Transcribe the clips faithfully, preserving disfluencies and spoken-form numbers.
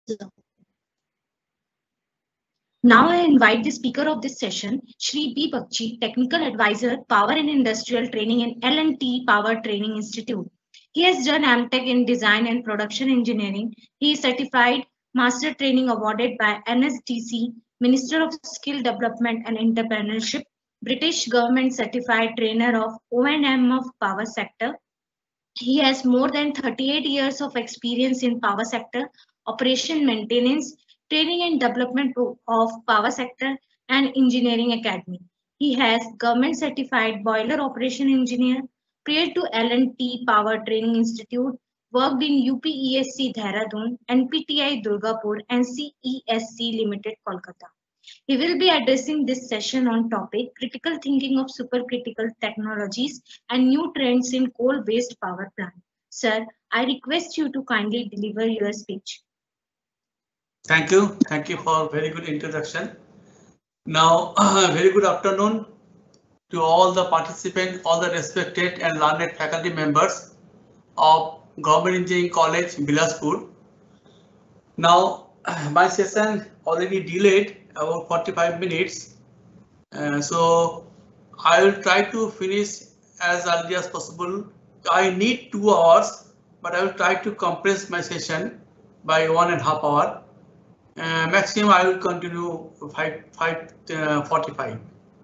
Now I invite the speaker of this session, Shri B. Bakshi, Technical Advisor, Power and Industrial Training in L and T Power Training Institute. He has done M Tech in Design and Production Engineering. He is certified Master Training awarded by N S D C, Minister of Skill Development and Entrepreneurship, British Government Certified Trainer of O and M of Power Sector. He has more than thirty-eight years of experience in power sector, operation maintenance, training and development of power sector and engineering academy. He has government certified boiler operation engineer, prior to L and T Power Training Institute, worked in U P E S C Dehradun, N P T I Durgapur and C E S C Limited Kolkata. He will be addressing this session on topic critical thinking of supercritical technologies and new trends in coal-based power plant. Sir, I request you to kindly deliver your speech. Thank you. Thank you for very good introduction. Now, uh, very good afternoon to all the participants, all the respected and learned faculty members of Government Engineering College, Bilaspur. Now, my session already delayed about forty-five minutes, uh, so I will try to finish as early as possible. I need two hours, but I will try to compress my session by one and a half hour. Uh, maximum I will continue five, five, uh, forty-five.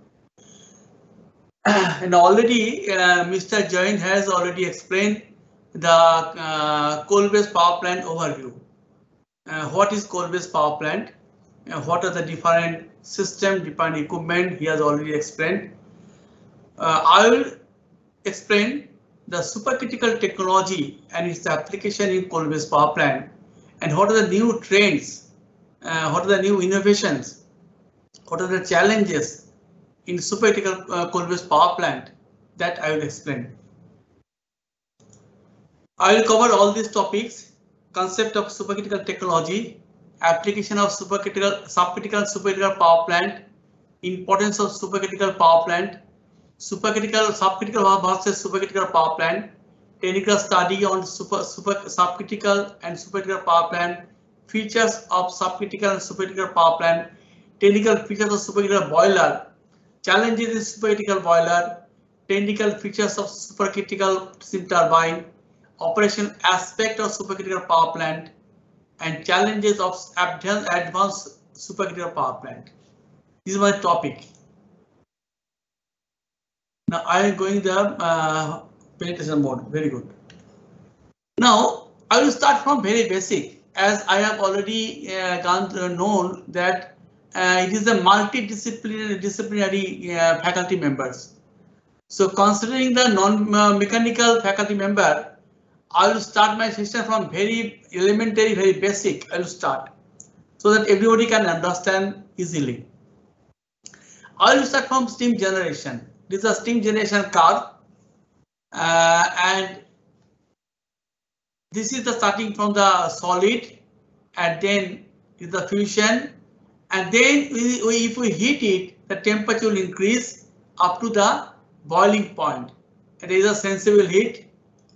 And already uh, Mister Jain has already explained the uh, coal-based power plant overview. Uh, what is coal-based power plant? Uh, what are the different system, different equipment? He has already explained. Uh, I will explain the supercritical technology and its application in coal-based power plant, and what are the new trends, uh, what are the new innovations, what are the challenges in supercritical uh, coal-based power plant, that I will explain. I will cover all these topics: concept of supercritical technology, application of supercritical, subcritical, supercritical power plant, importance of supercritical power plant, supercritical, subcritical versus supercritical power plant, technical study on super, super, subcritical and supercritical power plant, features of subcritical and supercritical power plant, technical features of supercritical boiler, challenges in supercritical boiler, technical features of supercritical steam turbine, operation aspect of supercritical power plant, and challenges of advanced supercritical power plant. This is my topic. Now I am going the uh, penetration mode. Very good. Now I will start from very basic, as I have already uh, gone uh, known that uh, it is a multidisciplinary disciplinary uh, faculty members. So considering the non-mechanical faculty member, I will start my session from very elementary, very basic. I will start so that everybody can understand easily. I will start from steam generation. This is a steam generation curve, uh, and this is the starting from the solid, and then is the fusion, and then we, we, if we heat it, the temperature will increase up to the boiling point. And there is a sensible heat.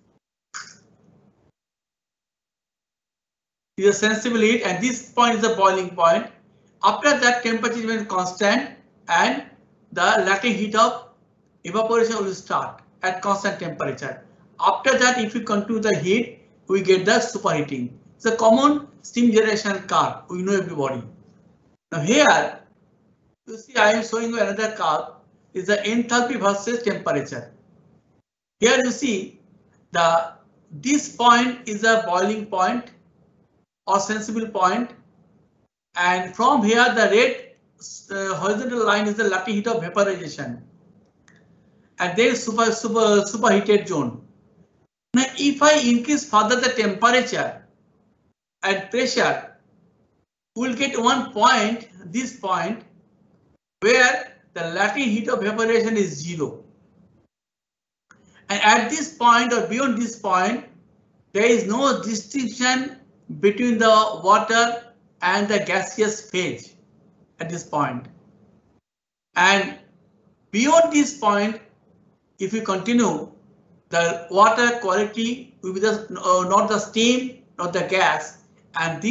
It is a sensible heat, and this point is the boiling point. After that, temperature remains constant, and the latent heat of evaporation will start at constant temperature. After that, if we continue the heat, we get the superheating. It's a common steam generation curve. We know everybody. Now here, you see, I am showing you another curve. Is the enthalpy versus temperature. Here you see the this point is a boiling point or sensible point, and from here the red uh, horizontal line is the latent heat of vaporization, and then super super superheated zone. Now if I increase further the temperature and pressure, we will get one point, this point, where the latent heat of evaporation is zero. And at this point or beyond this point, there is no distinction between the water and the gaseous phase at this point. And beyond this point, if we continue, the water quality will be the, uh, not the steam, not the gas, and this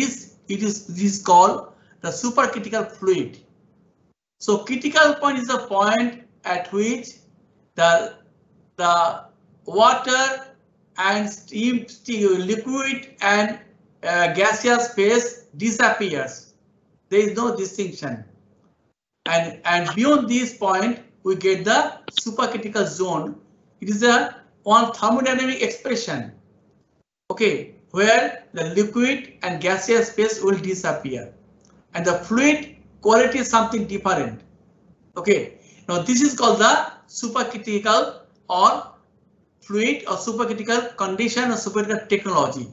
it is this is called the supercritical fluid. So critical point is the point at which the the water and steam, steam liquid and uh, gaseous phase disappears. There is no distinction. And, and beyond this point, we get the supercritical zone. It is a one thermodynamic expression, okay, where the liquid and gaseous phase will disappear, and the fluid quality is something different. Okay, now this is called the supercritical or fluid or supercritical condition or supercritical technology.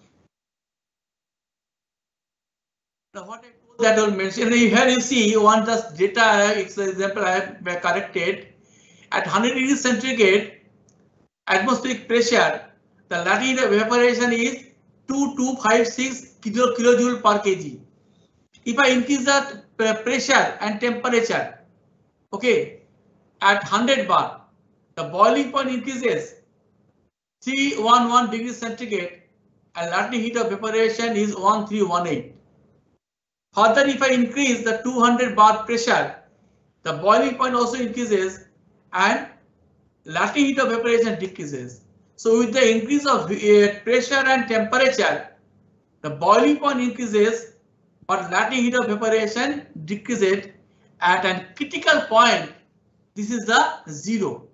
Now what I told that I will mention here, you see one just data example I have corrected. At one hundred degrees centigrade atmospheric pressure, the latent heat of evaporation is two thousand two hundred fifty-six kilo, kilojoule per kg. If I increase the pressure and temperature, okay, at one hundred bar, the boiling point increases three hundred eleven degrees centigrade and latent heat of evaporation is one thousand three hundred eighteen. Further, if I increase the two hundred bar pressure, the boiling point also increases and latent heat of evaporation decreases. So with the increase of uh, pressure and temperature, the boiling point increases, but latent heat of evaporation decreases at a critical point. This is the zero.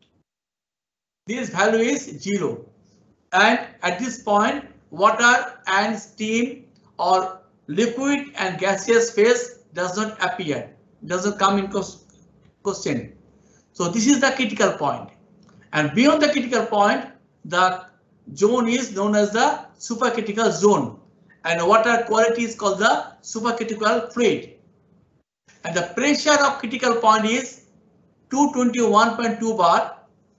This value is zero. And at this point, water and steam or liquid and gaseous phase does not appear, does not come in question. So this is the critical point. And beyond the critical point, the zone is known as the supercritical zone. And water quality is called the supercritical fluid. And the pressure of critical point is two hundred twenty-one point two bar.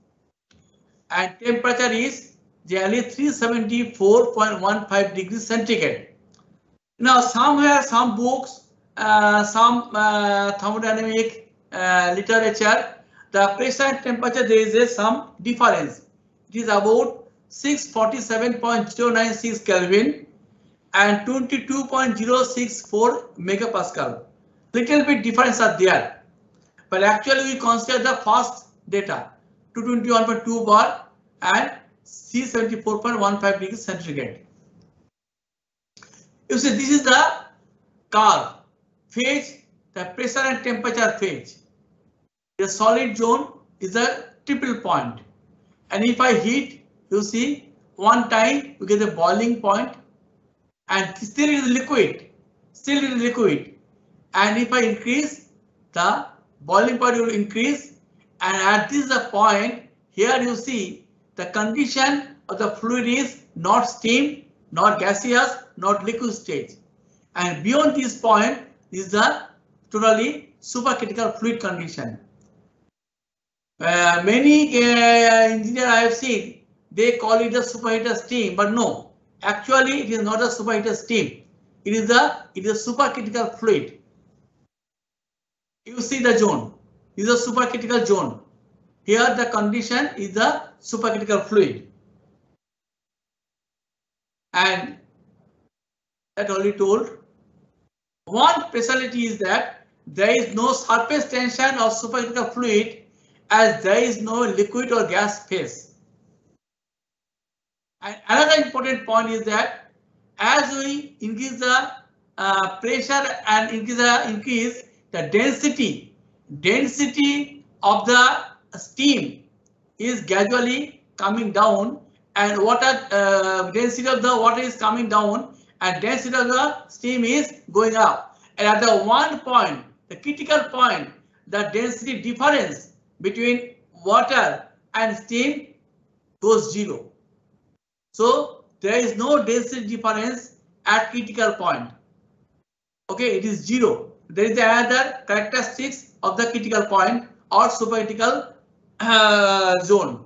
And temperature is generally three hundred seventy-four point one five degrees centigrade. Now, somewhere, some books, uh, some uh, thermodynamic uh, literature, the pressure and temperature, there is a, some difference. It is about six hundred forty-seven point zero nine six Kelvin and twenty-two point zero six four megapascal. Little bit difference are there, but actually we consider the first data, two hundred twenty-one point two bar and three hundred seventy-four point one five degrees centigrade. You see, this is the curve, phase, the pressure and temperature phase. The solid zone is a triple point. And if I heat, you see, one time we get the boiling point, and still it is liquid, still it is liquid. And if I increase, the boiling point will increase. And at this the point, here you see the condition of the fluid is not steam, not gaseous, not liquid stage. And beyond this point is the totally supercritical fluid condition. Uh, many uh, engineers I have seen, they call it a superheater steam, but no, actually it is not a superheater steam. It is a it is a supercritical fluid. You see the zone. This is a supercritical zone. Here the condition is the supercritical fluid. And that already told. One specialty is that there is no surface tension of supercritical fluid, as there is no liquid or gas phase. And another important point is that as we increase the uh, pressure and increase the increase the density, density of the steam is gradually coming down, and water uh, density of the water is coming down, and density of the steam is going up. And at the one point, the critical point, the density difference between water and steam goes zero. So there is no density difference at critical point. Okay, it is zero. There is another characteristics of the critical point or supercritical uh, zone.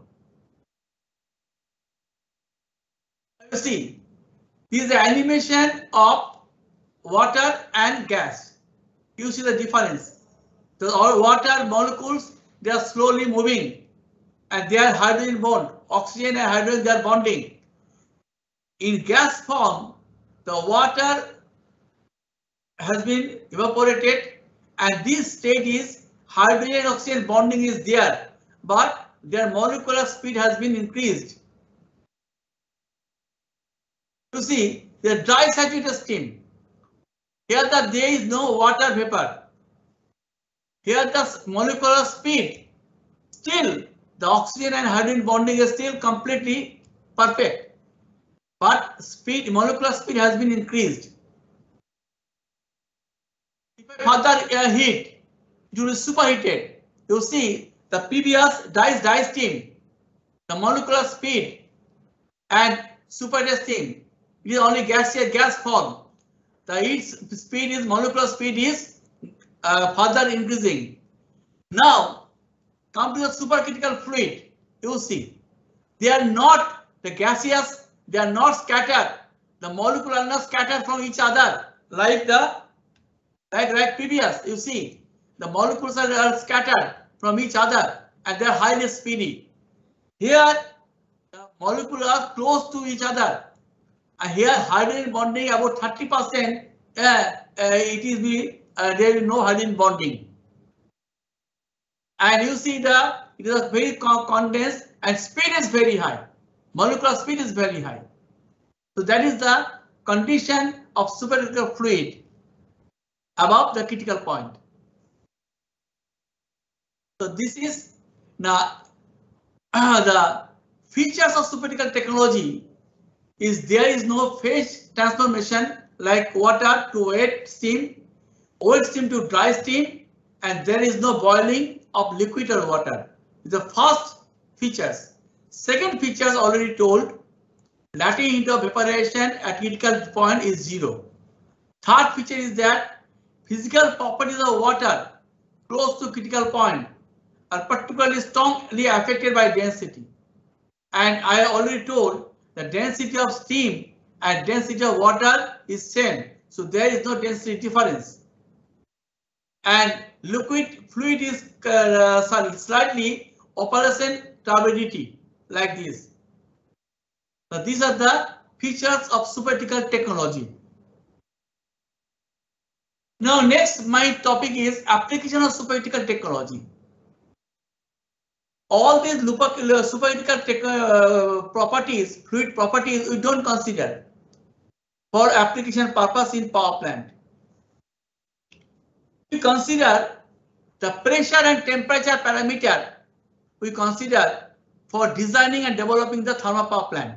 You see, this is the animation of water and gas. You see the difference. The water molecules, they are slowly moving, and they are hydrogen bond. Oxygen and hydrogen, they are bonding. In gas form, the water has been evaporated, and this state is hydrogen and oxygen bonding is there, but their molecular speed has been increased. You see, the dry saturated steam. Here the there is no water vapor. Here the molecular speed, still the oxygen and hydrogen bonding is still completely perfect, but speed, molecular speed has been increased. If I further uh, heat, it will superheated. You see the previous dies die steam, the molecular speed and superheated steam, it is only gaseous gas form. The heat speed is molecular speed is uh, further increasing. Now come to the supercritical fluid. You see, they are not the gaseous, they are not scattered. The molecule are not scattered from each other like the like, like previous. You see, the molecules are, are scattered from each other and they are highly speedy. Here, the molecules are close to each other. And here, hydrogen bonding about thirty percent. Uh, uh, it is be uh, there is no hydrogen bonding. And you see the it is a very condensed and speed is very high. Molecular speed is very high. So that is the condition of supercritical fluid above the critical point. So this is now uh, the features of supercritical technology is there is no phase transformation like water to wet steam, wet steam to dry steam, and there is no boiling of liquid or water. The first features. Second features already told, latent heat of evaporation at critical point is zero. Third feature is that physical properties of water close to critical point are particularly strongly affected by density. And I already told the density of steam and density of water is same. So there is no density difference. And liquid fluid is uh, sorry, slightly operation turbidity like this. So these are the features of supercritical technology. Now next my topic is application of supercritical technology. All these supercritical uh, properties, fluid properties, we don't consider for application purpose in power plant. We consider the pressure and temperature parameter. We consider for designing and developing the thermal power plant.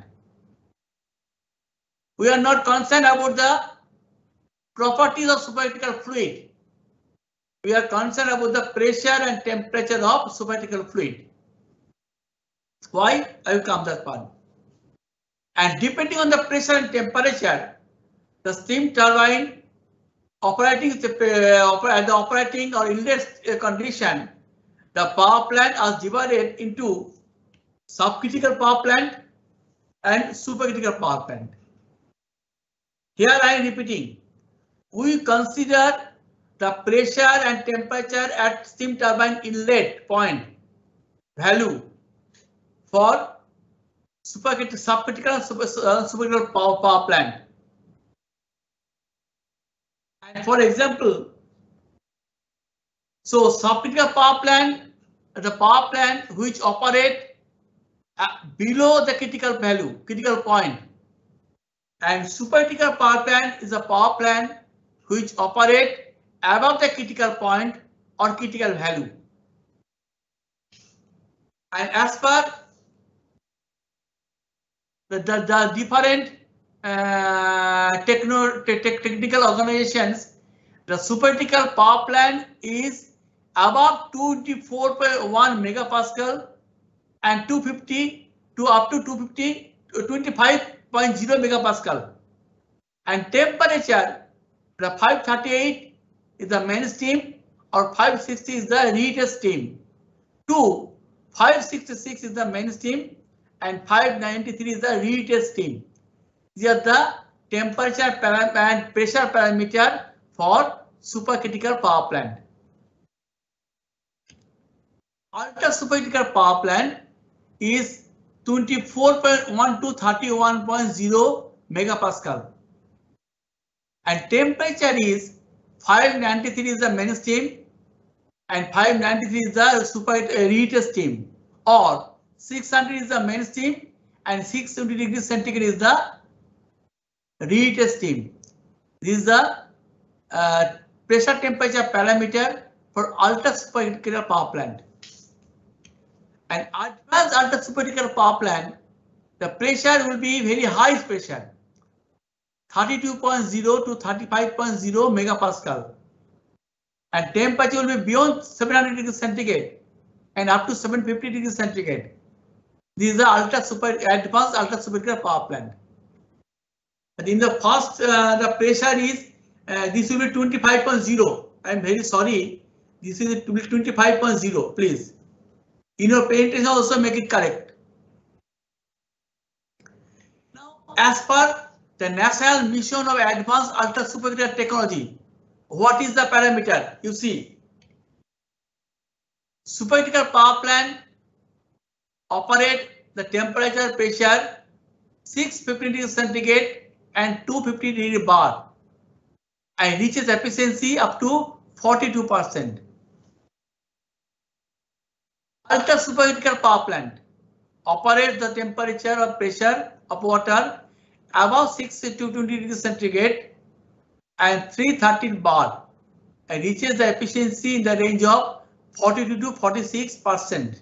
We are not concerned about the properties of supercritical fluid. We are concerned about the pressure and temperature of supercritical fluid. Why? I will come to that part. And depending on the pressure and temperature, the steam turbine operating at the operating or inlet condition, the power plant is divided into subcritical power plant and supercritical power plant. Here I am repeating. We consider the pressure and temperature at steam turbine inlet point value for supercritical, subcritical, and super, uh, supercritical power, power plant. And for example, so subcritical power plant, the power plant which operate uh, below the critical value, critical point, and supercritical power plant is a power plant which operate above the critical point or critical value. And as per the, the, the different uh, techno, te te technical organizations, the supercritical power plant is above twenty-four point one megapascal and two fifty to up to two fifty to twenty-five point zero megapascal. And temperature, the five thirty-eight is the main steam or five sixty is the reheated steam. To five sixty-six is the main steam and five ninety-three is the reheated steam. These are the temperature and pressure parameter for supercritical power plant. Ultra supercritical power plant is twenty-four point one to thirty-one point zero megapascal. And temperature is five ninety-three is the main steam and five ninety-three is the super reheated steam, or six hundred is the main steam and six hundred twenty degrees centigrade is the reheated steam. This is the uh, pressure temperature parameter for ultra supercritical power plant. And advanced ultra supercritical power plant, the pressure will be very high pressure, thirty-two point zero to thirty-five point zero megapascal, and temperature will be beyond seven hundred degrees centigrade and up to seven hundred fifty degrees centigrade. This is the ultra super advanced ultra supercritical power plant. And in the first, uh, the pressure is uh, this will be twenty-five point zero. I am very sorry. This is to be twenty-five point zero. Please, in your presentation also make it correct. Now, as per the National Mission of Advanced Ultra Supercritical Technology, what is the parameter? You see, supercritical power plant operate the temperature pressure six hundred fifty degrees centigrade and two hundred fifty degree bar and reaches efficiency up to forty-two percent. Ultra supercritical power plant operates the temperature or pressure of water above six hundred twenty degrees centigrade and three hundred thirteen bar and reaches the efficiency in the range of forty-two to forty-six percent.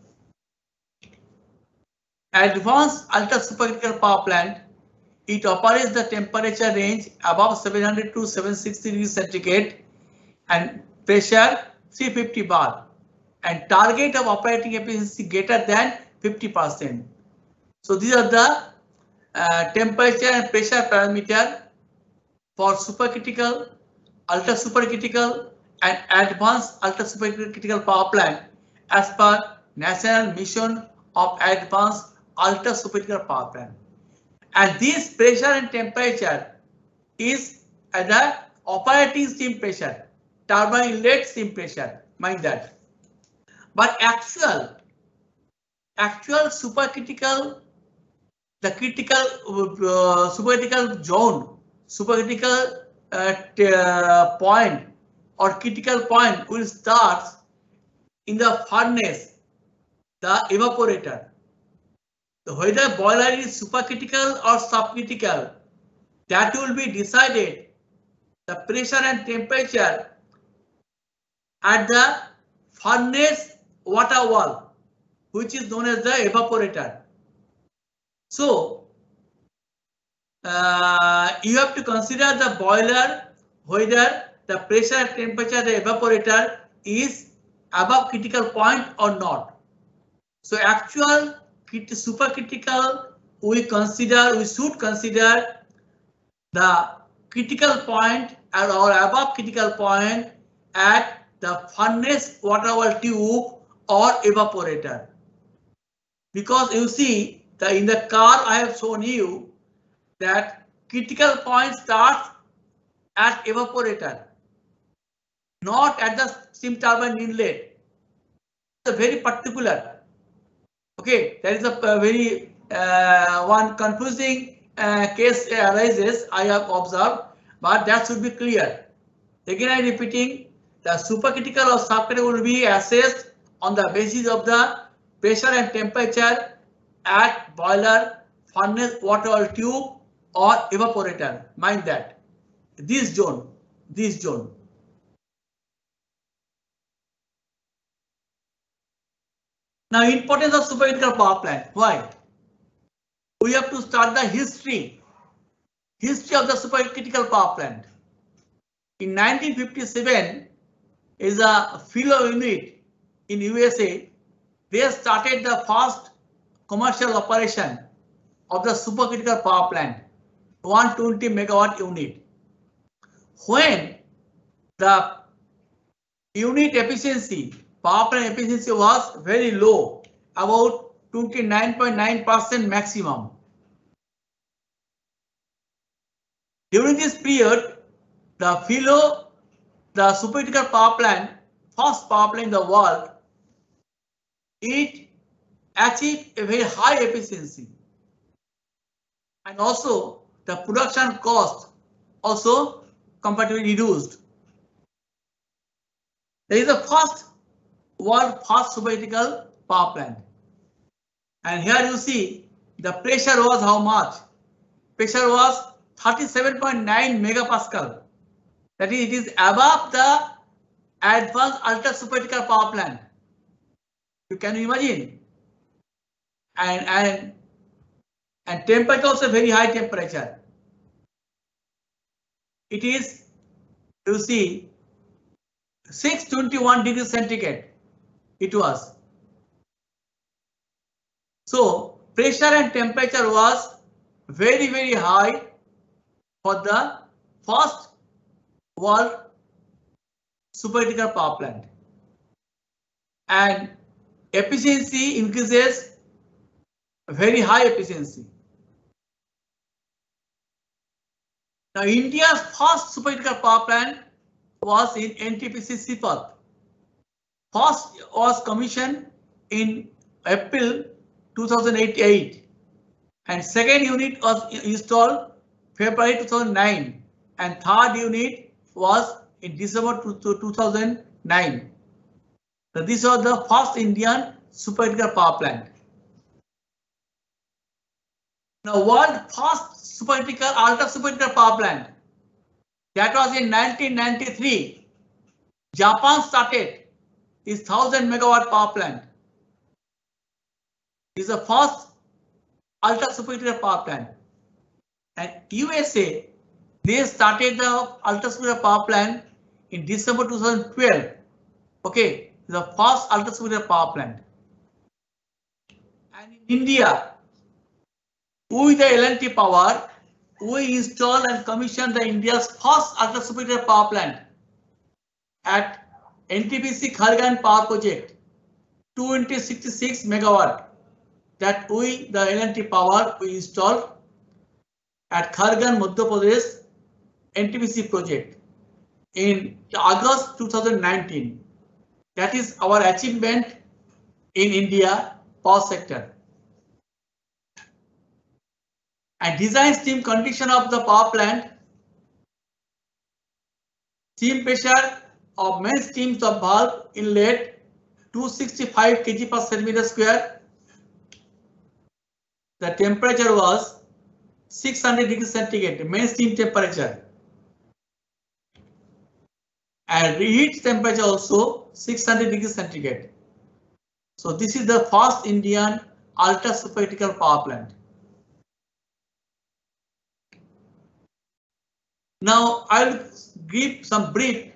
Advanced ultra supercritical power plant, it operates the temperature range above seven hundred to seven hundred sixty degrees centigrade and pressure three hundred fifty bar and target of operating efficiency greater than fifty percent. So these are the uh, temperature and pressure parameter for supercritical, ultra supercritical and advanced ultra supercritical power plant as per National Mission of Advanced Ultra Supercritical Power Plant. And this pressure and temperature is at the operating steam pressure, turbine inlet steam pressure, mind that. But actual, actual supercritical, the critical uh, supercritical zone, supercritical uh, uh, point or critical point will start in the furnace, the evaporator. Whether boiler is supercritical or subcritical, that will be decided the pressure and temperature at the furnace water wall, which is known as the evaporator. So uh, you have to consider the boiler whether the pressure and temperature of the evaporator is above critical point or not. So actual supercritical, we consider, we should consider the critical point or above critical point at the furnace water wall tube or evaporator. Because you see, the in the car I have shown you that critical point starts at evaporator, not at the steam turbine inlet. It's very particular. Okay, there is a, a very uh, one confusing uh, case arises, I have observed, but that should be clear. Again, I am repeating, the supercritical or subcritical will be assessed on the basis of the pressure and temperature at boiler, furnace, water wall tube or evaporator. Mind that. This zone, this zone. Now, importance of supercritical power plant. Why? We have to start the history. History of the supercritical power plant. In nineteen fifty-seven, is a Philo unit in U S A. They started the first commercial operation of the supercritical power plant, one hundred twenty megawatt unit. When the unit efficiency, power plant efficiency was very low, about twenty-nine point nine percent maximum. During this period, the Philo, the supercritical power plant, first power plant in the world, it achieved a very high efficiency. And also the production cost also comparatively reduced. There is a first world fast supercritical power plant. And here you see the pressure was how much? Pressure was thirty-seven point nine megapascal. That is, it is above the advanced ultra supercritical power plant. You can imagine. And and and temperature also very high temperature. It is, you see, six hundred twenty-one degrees centigrade. It was. So pressure and temperature was very very high for the first world supercritical power plant, and efficiency increases, very high efficiency. Now India's first supercritical power plant was in N T P C Sipat. First was commissioned in April two thousand eight, and second unit was installed February two thousand nine, and third unit was in December two thousand nine. So this was the first Indian supercritical power plant. Now world first supercritical ultra supercritical power plant, that was in nineteen ninety-three. Japan started is one thousand megawatt power plant. Is the first ultra supercritical power plant, and U S A, they started the ultra supercritical power plant in December two thousand twelve. Okay, the first ultra supercritical power plant. And in India, with the L and T Power, we installed and commissioned the India's first ultra supercritical power plant at N T P C Khargan Power Project, two into sixty-six megawatt. That we, the L and T Power, we installed at Khargan, Madhya Pradesh, N T P C project in August two thousand nineteen. That is our achievement in India power sector. And design steam condition of the power plant. Steam pressure of main steams of valve inlet two hundred sixty-five kilograms per centimeter square. The temperature was six hundred degrees centigrade, main steam temperature. And reheat temperature also six hundred degrees centigrade. So this is the first Indian ultra supercritical power plant. Now I'll give some brief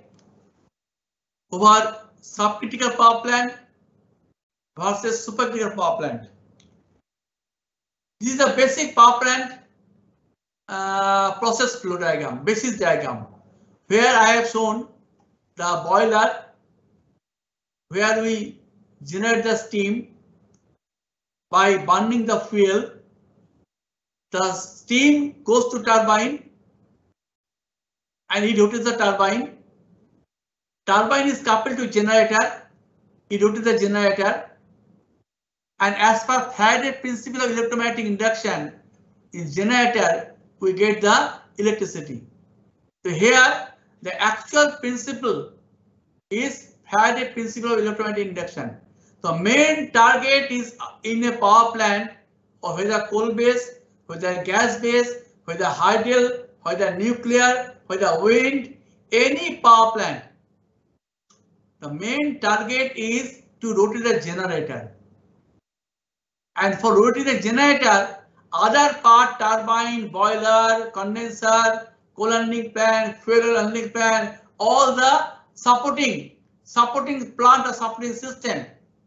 over subcritical power plant versus supercritical power plant. This is the basic power plant uh, process flow diagram, basis diagram, where I have shown the boiler, where we generate the steam by burning the fuel. The steam goes to turbine and it rotates the turbine. Turbine is coupled to generator. It rotates the generator. And as per Faraday principle of electromagnetic induction, in generator we get the electricity. So here the actual principle is Faraday principle of electromagnetic induction. The main target is in a power plant, or whether coal base, whether gas base, whether hydel, whether nuclear, whether wind, any power plant. The main target is to rotate the generator. And for rotating the generator, other part, turbine, boiler, condenser, coal handling plant, fuel handling plant, all the supporting, supporting plant or supporting system.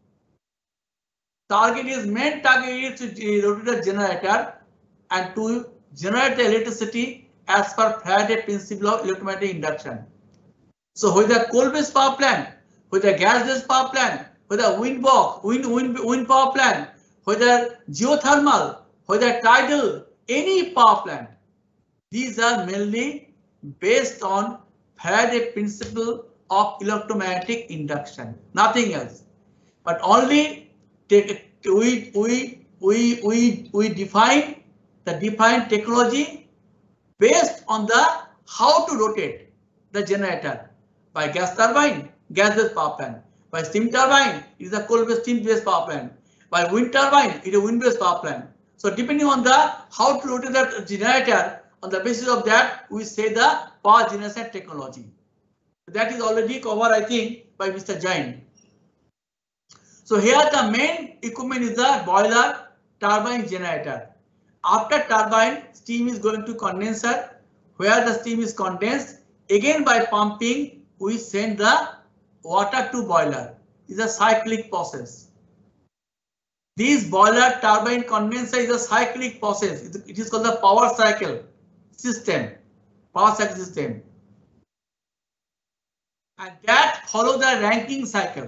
Target is, main target is to rotate the generator and to generate the electricity as per Faraday principle of electromagnetic induction. So whether coal-based power plant, whether gas-based power plant, whether wind box, wind, wind, wind power plant, whether geothermal, whether tidal, any power plant, these are mainly based on Faraday principle of electromagnetic induction, nothing else. But only take, we, we, we, we, we define the defined technology based on the how to rotate the generator by gas turbine, gas-based power plant. By steam turbine, it is a coal-based steam-based power plant. By wind turbine, it is a wind-based power plant. So depending on the how to rotate the generator, on the basis of that, we say the power generation technology. That is already covered, I think, by Mister Jain. So here the main equipment is the boiler, turbine, generator. After turbine, steam is going to condenser, where the steam is condensed. Again by pumping, we send the water to boiler. It's a cyclic process. This boiler, turbine, condenser is a cyclic process. It is called the power cycle system. Power cycle system. And that follows the Rankine cycle.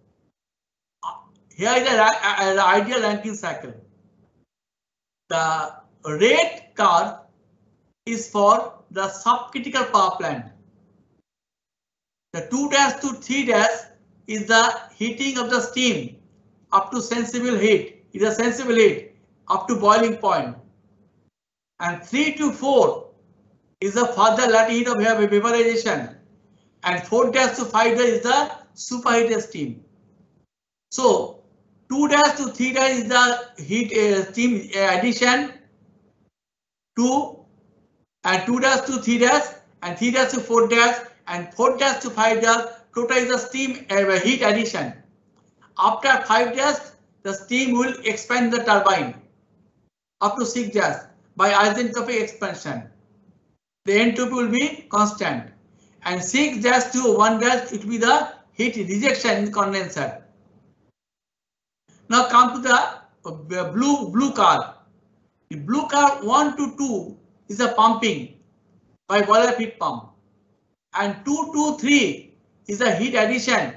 Here is the ideal Rankine cycle. The red curve is for the subcritical power plant. The two dash to three dash is the heating of the steam up to sensible heat. It is a sensible heat up to boiling point. And three to four is the further latent heat of vaporization. And four dash to five dash is the superheated steam. So two dash to three dash is the heat uh, steam addition. two and two dash to three dash and three dash to four dash and four dash to five dash. Total is the steam uh, heat addition. After five dash, the steam will expand the turbine up to six dash by isentropic expansion. The entropy will be constant. And six dash to one dash, it will be the heat rejection in the condenser. Now come to the blue blue curve. The blue curve one to two is a pumping by boiler feed pump, and two to three is a heat addition.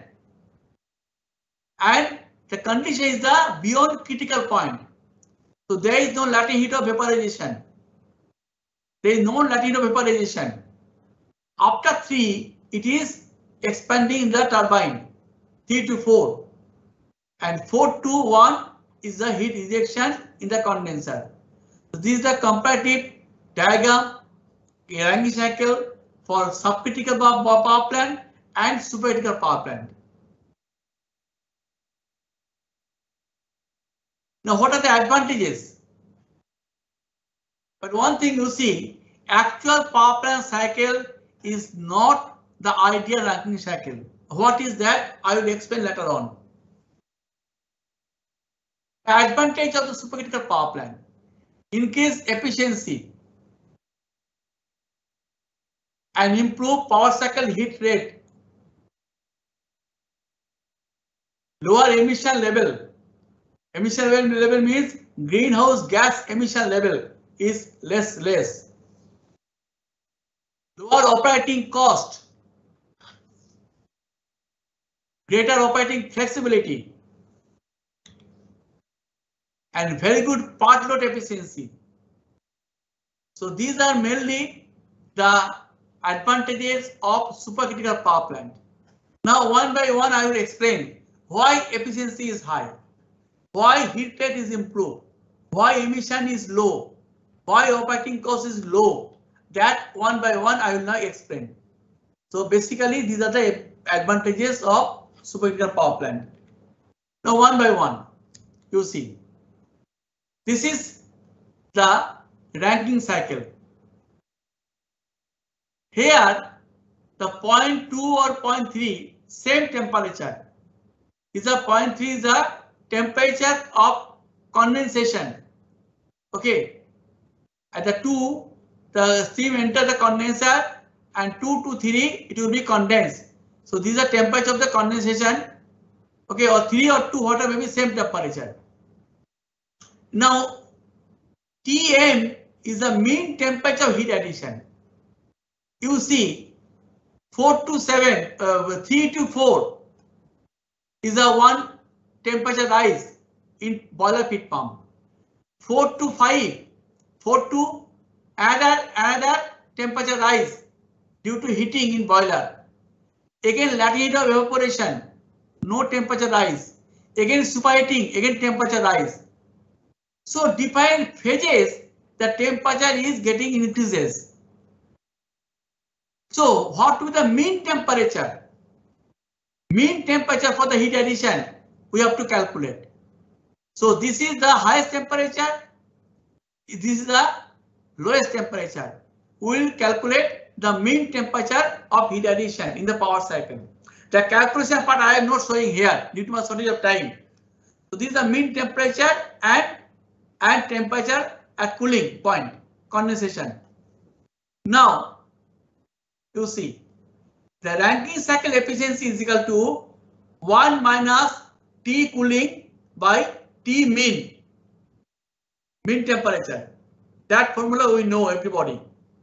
And the condition is the beyond critical point. So there is no latent heat of vaporization. There is no latent heat of vaporization. After three, it is expanding in the turbine, three to four, and four to one is the heat rejection in the condenser. So this is the comparative diagram, Rankine cycle for subcritical power plant and supercritical power plant. Now, what are the advantages? But one thing you see, actual power plant cycle is not the ideal Rankine cycle. What is that? I will explain later on. The advantage of the supercritical power plant: increase efficiency and improve power cycle heat rate, lower emission level. Emission level means greenhouse gas emission level is less less. Lower operating cost, greater operating flexibility, and very good part load efficiency. So these are mainly the advantages of supercritical power plant. Now one by one I will explain why efficiency is high, why heat rate is improved, why emission is low, why operating cost is low. That one by one I will now explain. So basically these are the advantages of supercritical power plant. Now one by one you see. This is the Rankine cycle. Here the zero point two or zero point three same temperature. Is a zero point three is the temperature of condensation. Okay. At the two, the steam enter the condenser, and two to three it will be condensed. So these are temperature of the condensation. Okay, or three or two, whatever may be same temperature. Now T M is the mean temperature of heat addition. You see four to seven, uh, three to four is a one temperature rise in boiler feed pump. four to five, four to another another temperature rise due to heating in boiler. Again latent heat of evaporation, no temperature rise. Again superheating, again temperature rise. So different phases, the temperature is getting increases. So what will be the mean temperature? mean temperature for the heat addition we have to calculate. So this is the highest temperature, this is the lowest temperature. We will calculate the mean temperature of heat addition in the power cycle. The calculation part I am not showing here due to my shortage of time. So this is the mean temperature and and temperature at cooling point, condensation. Now you see the Rankine cycle efficiency is equal to one minus T cooling by T mean, mean temperature. That formula we know, everybody.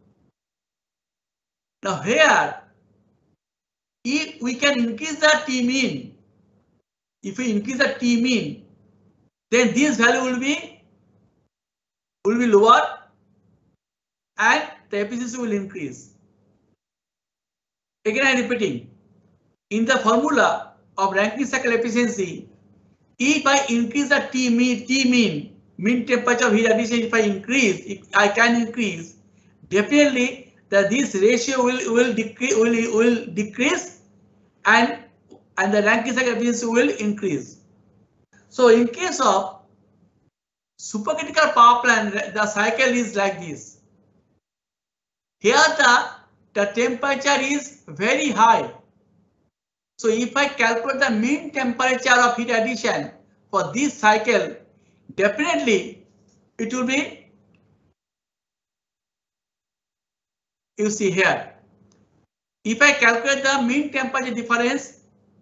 Now here, if we can increase the T mean, if we increase the T mean, then this value will be will be lower and the efficiency will increase. Again I am repeating, in the formula of Rankine cycle efficiency, if I increase the T mean, T mean, mean temperature of heat addition, if I increase, if I can increase, definitely that this ratio will will decrease will will decrease and and the Rankine cycle efficiency will increase. So in case of supercritical power plant, the cycle is like this. Here the the temperature is very high. So if I calculate the mean temperature of heat addition for this cycle, definitely it will be, you see here, if I calculate the mean temperature difference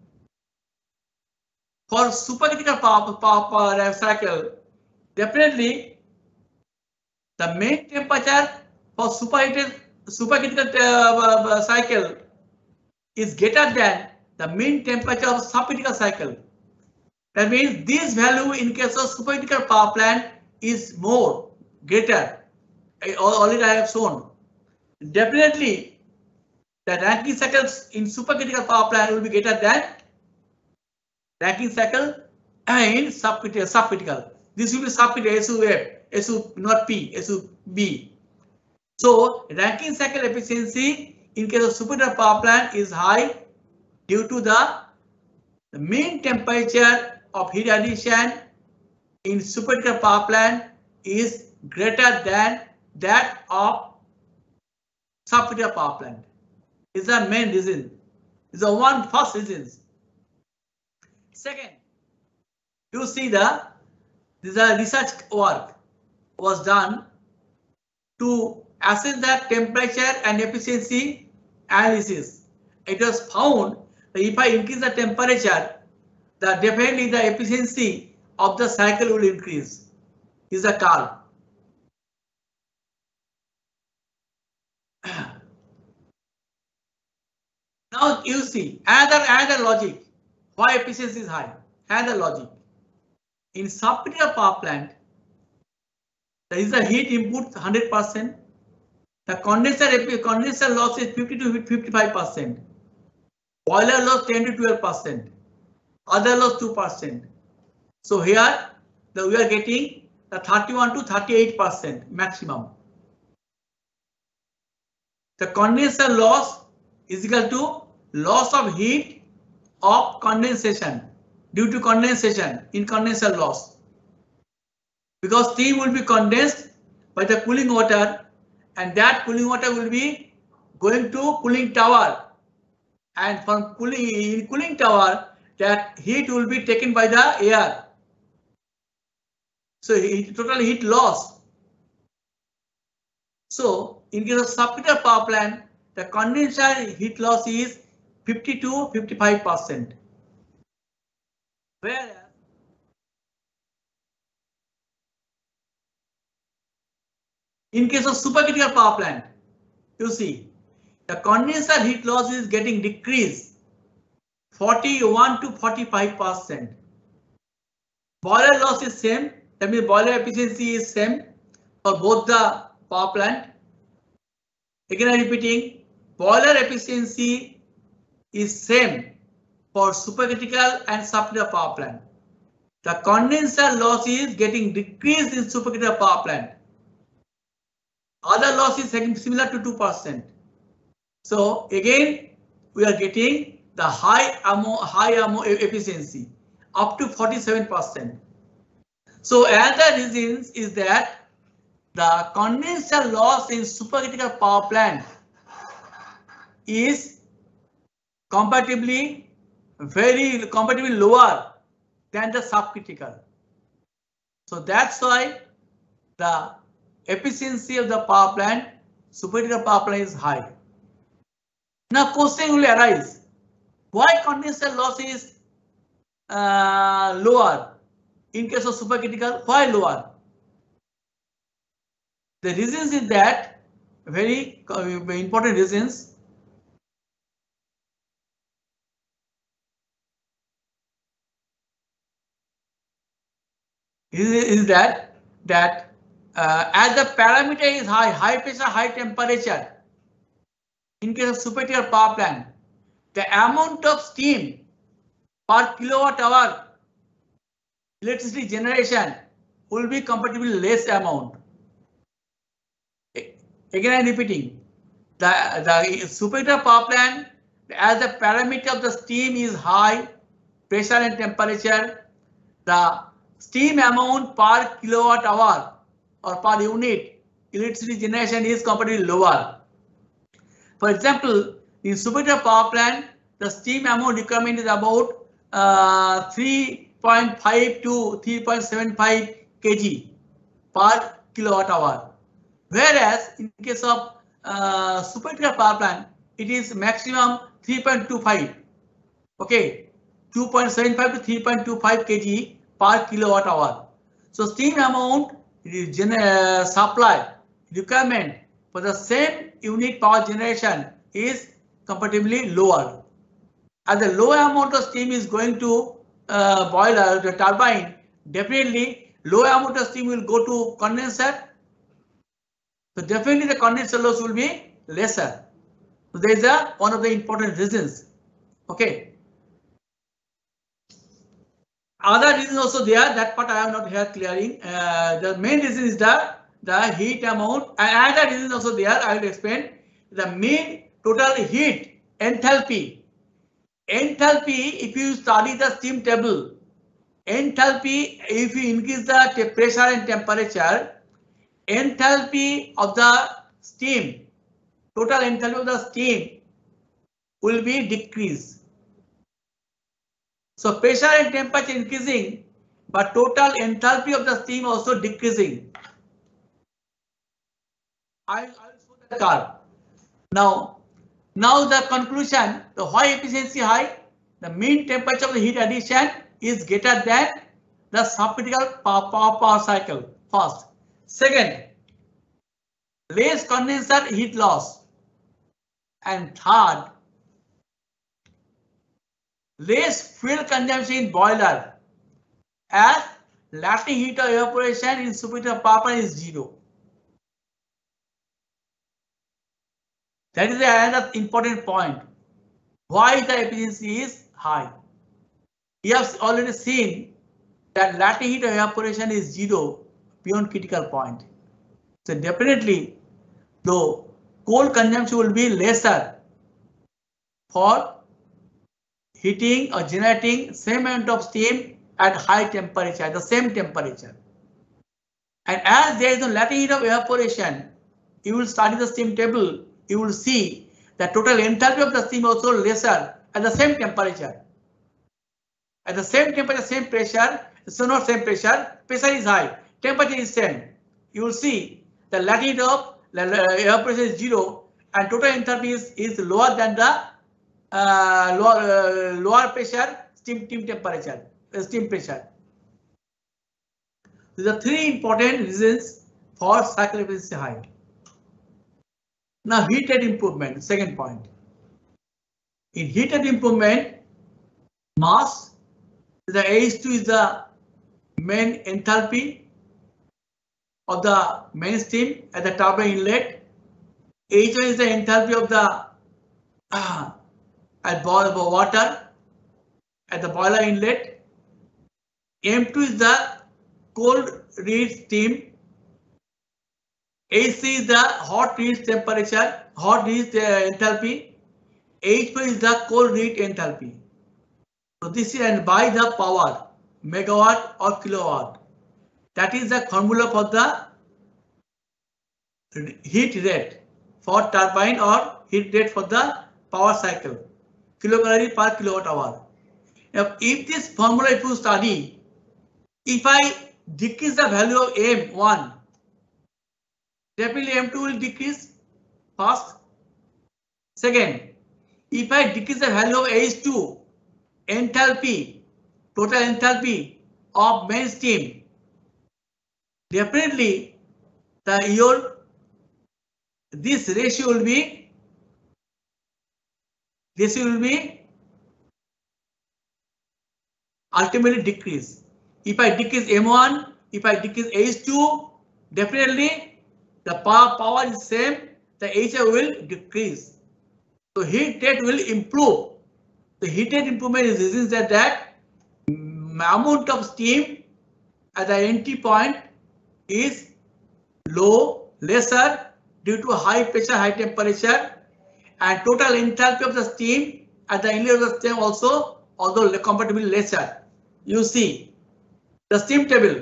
for supercritical power, power, power cycle, definitely the mean temperature for superheated supercritical uh, cycle is greater than the mean temperature of subcritical cycle. That means this value in case of supercritical power plant is more greater. I, already I have shown. Definitely the Rankine cycles in supercritical power plant will be greater than Rankine cycle in subcritical. subcritical. This will be subcritical, S U F, S U not P, S U B. So Rankine cycle efficiency in case of supercritical power plant is high due to the, the mean temperature of heat addition in supercritical power plant is greater than that of subcritical power plant. Is the main reason. Is the one first reason. Second, you see the this is a research work was done to assess the temperature and efficiency analysis. It was found that if I increase the temperature, that definitely the efficiency of the cycle will increase. Is the curve. Now you see another another logic why efficiency is high. Another logic. In subcritical power plant, there is a heat input one hundred percent. The condenser condenser loss is fifty to fifty-five percent. Boiler loss ten to twelve percent. Other loss two percent. So here the, we are getting the thirty-one to thirty-eight percent maximum. The condenser loss is equal to loss of heat of condensation due to condensation in condenser loss. Because steam will be condensed by the cooling water and that cooling water will be going to cooling tower, and from cooling in cooling tower that heat will be taken by the air. So heat, total heat loss. So in case of subcritical power plant, the condenser heat loss is fifty to fifty-five percent. Whereas in case of supercritical power plant, you see the condenser heat loss is getting decreased forty-one to forty-five percent. Boiler loss is same, that means boiler efficiency is same for both the power plant. Again I am repeating, boiler efficiency is same for supercritical and subcritical power plant. The condenser loss is getting decreased in supercritical power plant. Other loss is similar to two percent. So again we are getting the high ammo, high ammo efficiency up to forty-seven percent. So another reason is that the condenser loss in supercritical power plant is comparatively very comparatively lower than the subcritical. So that's why the efficiency of the power plant, supercritical power plant, is high. Now question will arise, why condenser loss is uh, lower in case of supercritical? Why lower? The reasons is that very important reasons. Is, is that that uh, as the parameter is high, high pressure, high temperature, in case of supercritical power plant, the amount of steam per kilowatt hour electricity generation will be comparatively less amount. Again, I am repeating, the, the supercritical power plant, as the parameter of the steam is high, pressure and temperature, the steam amount per kilowatt hour or per unit electricity generation is comparatively lower. For example, in supercritical power plant, the steam amount requirement is about uh, three point five to three point seven five kilograms per kilowatt hour. Whereas in case of uh, supercritical power plant, it is maximum three point two five. Okay, two point seven five to three point two five kilograms per kilowatt hour. So steam amount uh, supply requirement for the same unit power generation is comparatively lower. As the low amount of steam is going to uh, boiler, the turbine, definitely low amount of steam will go to condenser. So definitely the condenser loss will be lesser. So there is a one of the important reasons. Okay. Other reasons also there, that part I am not here clearing. Uh, the main reason is the the heat amount, and other reason also there. I will explain the mean total heat enthalpy. Enthalpy, if you study the steam table, enthalpy, if you increase the pressure and temperature, enthalpy of the steam, total enthalpy of the steam will be decreased. So pressure and temperature increasing, but total enthalpy of the steam also decreasing. I will show the curve. Now, now the conclusion, the why efficiency high, the mean temperature of the heat addition is greater than the subcritical power, power, power cycle. First. Second, less condenser heat loss. And third, less fuel consumption in boiler, as latent heat of evaporation in supercritical power plant is zero. That is another important point. Why the efficiency is high? We have already seen that latent heat of evaporation is zero beyond critical point. So definitely, though coal consumption will be lesser for heating or generating same amount of steam at high temperature, at the same temperature. And as there is no latent heat of evaporation, you will study the steam table, you will see that total enthalpy of the steam also lesser at the same temperature. At the same temperature, same pressure, so not same pressure, pressure is high, temperature is same. You will see the latent heat of evaporation is zero and total enthalpy is, is lower than the uh, lower, uh, lower pressure steam, steam temperature, uh, steam pressure. These are three important reasons for cycle efficiency high. Now heat rate improvement, second point. In heat rate improvement, mass, the H two is the main enthalpy of the main steam at the turbine inlet. H one is the enthalpy of the uh, at boil water at the boiler inlet. M two is the cold reed steam. H C is the hot reed temperature, hot reed uh, enthalpy. H four is the cold read enthalpy. So this is and by the power, megawatt or kilowatt. That is the formula for the heat rate for turbine or heat rate for the power cycle, kilocalorie per kilowatt hour. Now, if this formula if you study, if I decrease the value of M one, definitely M two will decrease fast. Second, if I decrease the value of H two, enthalpy, total enthalpy of main steam, definitely the your this ratio will be this will be ultimately decrease. If I decrease M one, if I decrease H two, definitely the power power is same, the H I will decrease. So heat rate will improve. The heat rate improvement is reasons that that amount of steam at the entry point is low, lesser due to high pressure, high temperature, and total enthalpy of the steam at the inlet of the steam also, although comparatively lesser. You see the steam table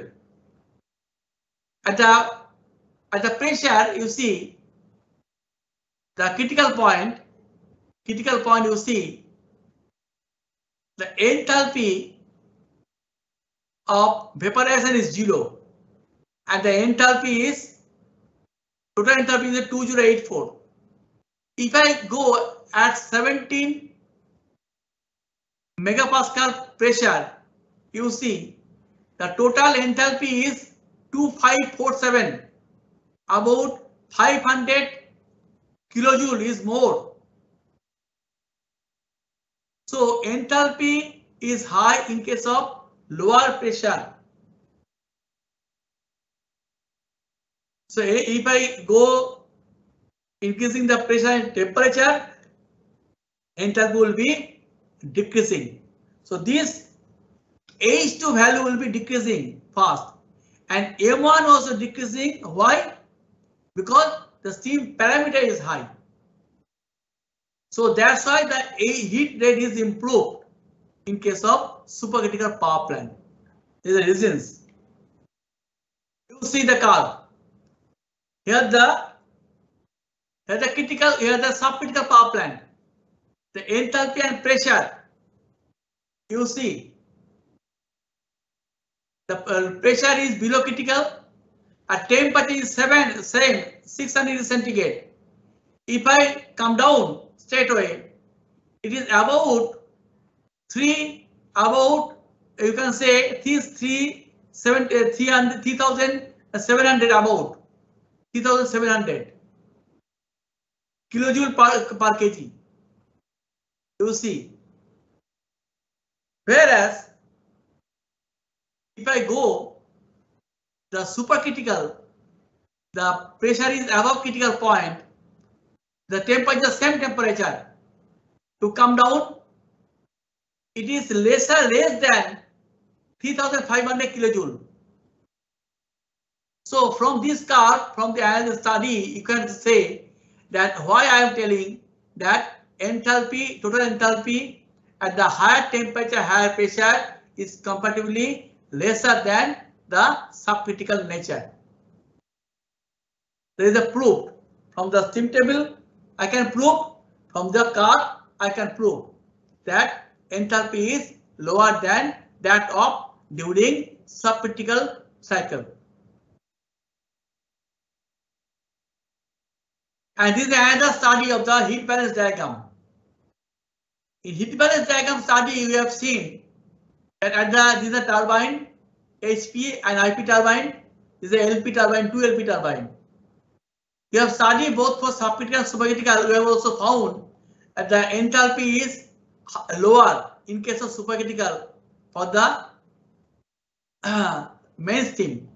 at the at the pressure. You see the critical point. Critical point. You see the enthalpy of vaporization is zero, and the enthalpy is total enthalpy is two thousand eighty-four. If I go at seventeen megapascal pressure, you see the total enthalpy is two thousand five hundred forty-seven, about five hundred kilojoule is more. So enthalpy is high in case of lower pressure. So if I go increasing the pressure and temperature, enthalpy will be decreasing. So this H two value will be decreasing fast, and M one also decreasing. Why? Because the steam parameter is high. So that's why the heat rate is improved in case of supercritical power plant. These are reasons. You see the curve. Here the here the critical, here the subcritical power plant. The enthalpy and pressure. You see the uh, pressure is below critical. At temperature is seven, same six hundred centigrade. If I come down straight away, it is about three, about you can say three, three, seven, three hundred, three thousand seven hundred, about three thousand seven hundred kilojoule per, per kg. You see. Whereas if I go the supercritical, the pressure is above critical point, the temperature same temperature. To come down, it is lesser less than three thousand five hundred kilojoule. So from this curve, from the analysis study, you can say that why I am telling that enthalpy, total enthalpy at the higher temperature, higher pressure is comparatively lesser than the subcritical nature. There is a proof from the steam table. I can prove from the curve. I can prove that enthalpy is lower than that of during subcritical cycle. And this is another study of the heat balance diagram. In heat balance diagram study, we have seen that at the this is a turbine, H P and I P turbine, this is a L P turbine, two L P turbine. We have studied both for subcritical and supercritical. We have also found that the enthalpy is lower in case of supercritical for the uh, main steam.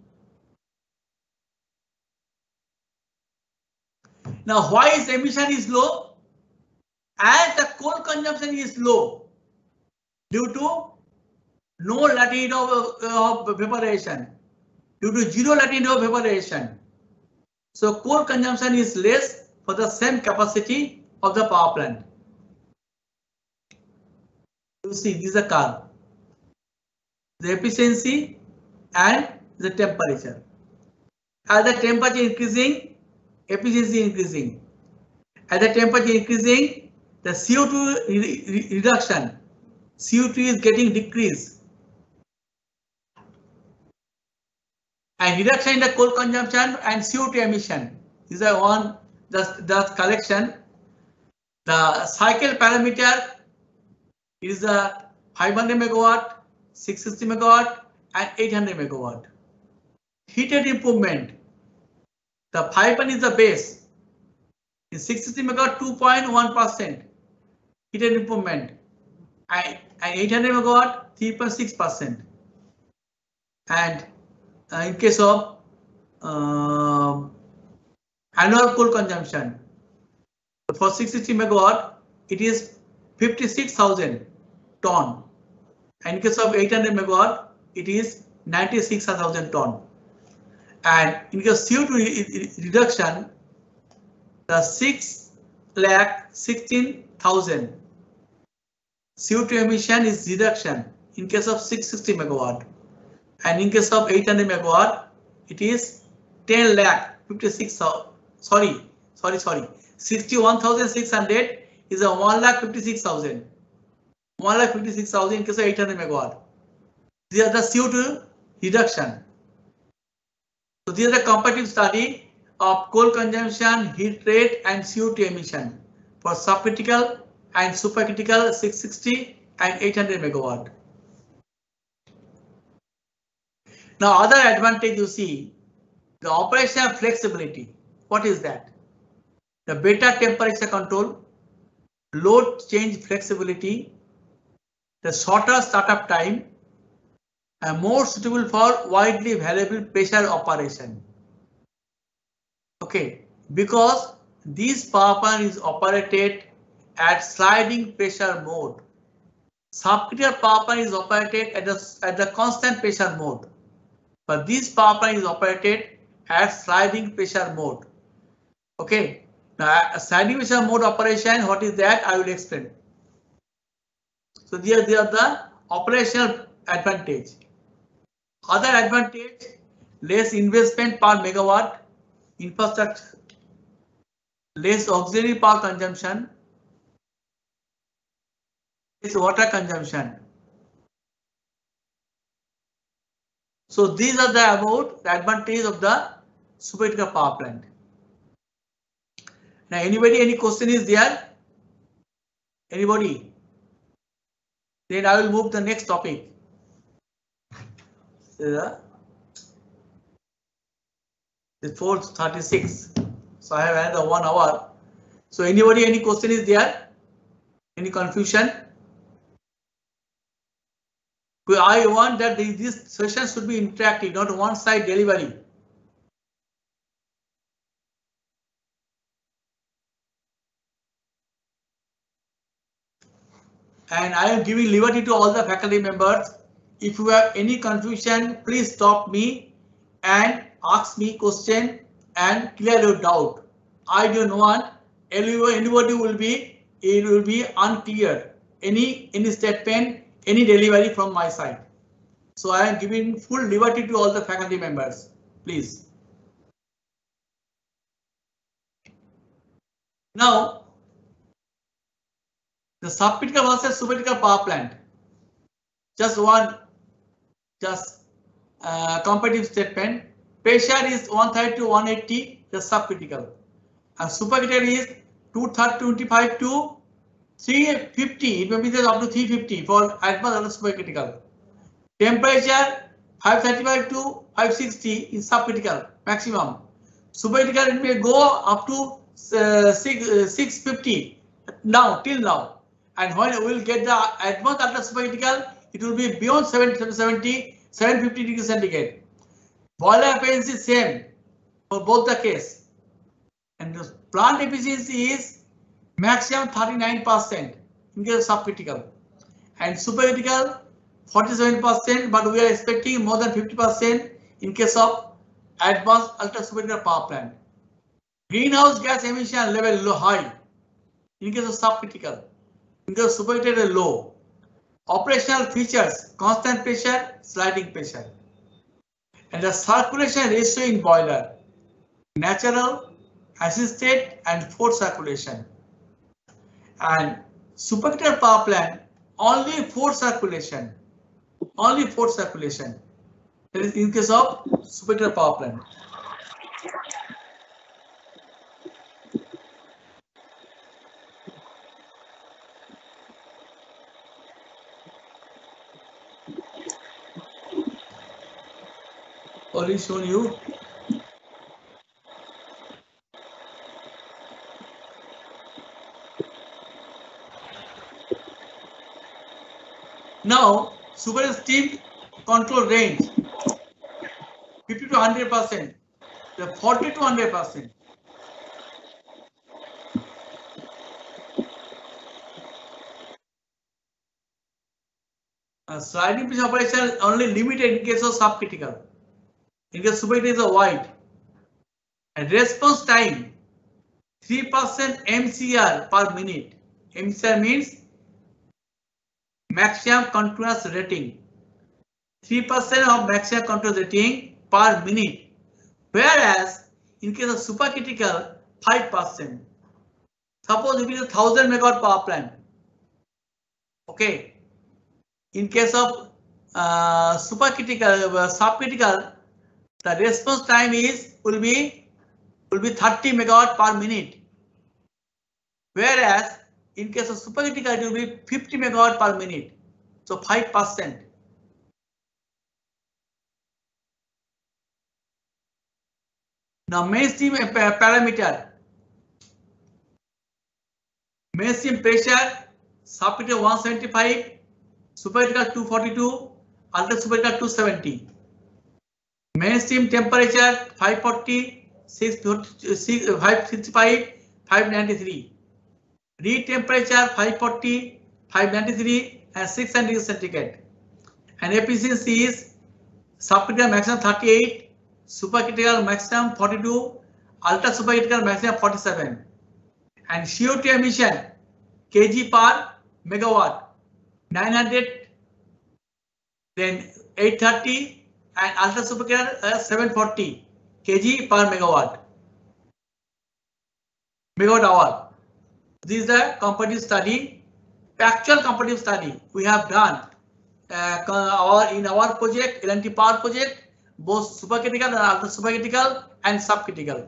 Now, why is emission is low? As the coal consumption is low due to no latitude of, uh, of evaporation, due to zero latitude of evaporation. So coal consumption is less for the same capacity of the power plant. You see, this is a curve. The efficiency and the temperature. As the temperature increasing, efficiency increasing. As the temperature increasing, the C O two re re reduction, C O two is getting decreased. And reduction in the coal consumption and C O two emission. These are one, the, the collection. The cycle parameter is a five hundred megawatt, six hundred sixty megawatt and eight hundred megawatt. Heated improvement. The five hundred is the base. In six hundred sixty megawatt, two point one percent heated improvement. And, and eight hundred megawatt, three point six percent. And uh, in case of uh, annual coal consumption, for six hundred sixty megawatt, it is fifty-six thousand ton. And in case of eight hundred megawatt, it is ninety-six thousand ton. And in case of C O two re reduction, the six lakh sixteen thousand C O two emission is reduction in case of six hundred sixty megawatt. And in case of eight hundred megawatt, it is ten lakh fifty-six thousand. Sorry, sorry, sorry. sixty-one thousand six hundred is a one lakh fifty-six thousand. one lakh fifty-six thousand in case of eight hundred megawatt. These are the C O two reduction. So these are the comparative study of coal consumption, heat rate and C O two emission for subcritical and supercritical six hundred sixty and eight hundred megawatt. Now other advantage you see, the operational flexibility. What is that? The better temperature control, load change flexibility, the shorter startup time, and more suitable for widely variable pressure operation. Okay, because this power plant is operated at sliding pressure mode. Subcritical power plant is operated at the, at the constant pressure mode. But this power plant is operated at sliding pressure mode. Okay, now a sliding pressure mode operation, what is that? I will explain. So there, there are the operational advantage. Other advantage, less investment per megawatt, infrastructure, less auxiliary power consumption, less water consumption. So these are the about the advantage of the supercritical power plant. Now anybody, any question is there? Anybody? Then I will move to the next topic. The four thirty-six. So I have another one hour. So anybody, any question is there? Any confusion? I want that this session should be interactive, not one side delivery. And I am giving liberty to all the faculty members. If you have any confusion, please stop me and ask me question and clear your doubt. I don't want anybody will be, it will be unclear. Any, any statement, any delivery from my side. So I am giving full liberty to all the faculty members, please. Now, the subcritical versus supercritical power plant. Just one, just uh, comparative statement. Pressure is one thirty to one eighty, the subcritical. And supercritical is two twenty-five to three fifty, it may be there up to three fifty for advanced supercritical. Temperature five thirty-five to five sixty is subcritical maximum. Supercritical it may go up to uh, six fifty now till now. And when we will get the advanced ultra supercritical, it will be beyond seven seventy, seven fifty degrees centigrade. Boiler efficiency is same for both the case. And the plant efficiency is maximum thirty-nine percent in case of subcritical and supercritical forty-seven percent, but we are expecting more than fifty percent in case of advanced ultra supercritical power plant. Greenhouse gas emission level low high in case of subcritical, in case of supercritical low. Operational features: constant pressure, sliding pressure. And the circulation ratio in boiler: natural, assisted, and forced circulation. And supercritical power plant, only forced circulation. Only forced circulation. That is in case of supercritical power plant. Only shown you. Now, super steam control range fifty to one hundred percent, the forty to one hundred percent. Uh, sliding pressure operation only limited in case of subcritical. In case of supercritical is a wide. And response time three percent M C R per minute. M C R means maximum continuous rating. three percent of maximum continuous rating per minute. Whereas in case of supercritical, five percent. Suppose it is a one thousand megawatt power plant. Okay. In case of uh, supercritical, uh, subcritical, the response time is will be will be thirty megawatt per minute. Whereas in case of supercritical, it will be fifty megawatt per minute. So five percent. Now mainstream parameter. Mainstream pressure, subcritical one seventy-five, supercritical two forty-two, ultra supercritical two seventy. Mainstream temperature five forty, six fifty-five, five ninety-three. Read temperature five forty, five ninety-three and six hundred degrees centigrade. And efficiency is subcritical maximum thirty-eight, supercritical maximum forty-two, ultra supercritical maximum forty-seven. And C O two emission kg per megawatt nine hundred, then eight thirty, and ultra supercritical uh, seven forty kg per megawatt megawatt hour. This is a comparative study, actual comparative study we have done uh, our in our project, L and T Power project, both supercritical and ultra supercritical and subcritical.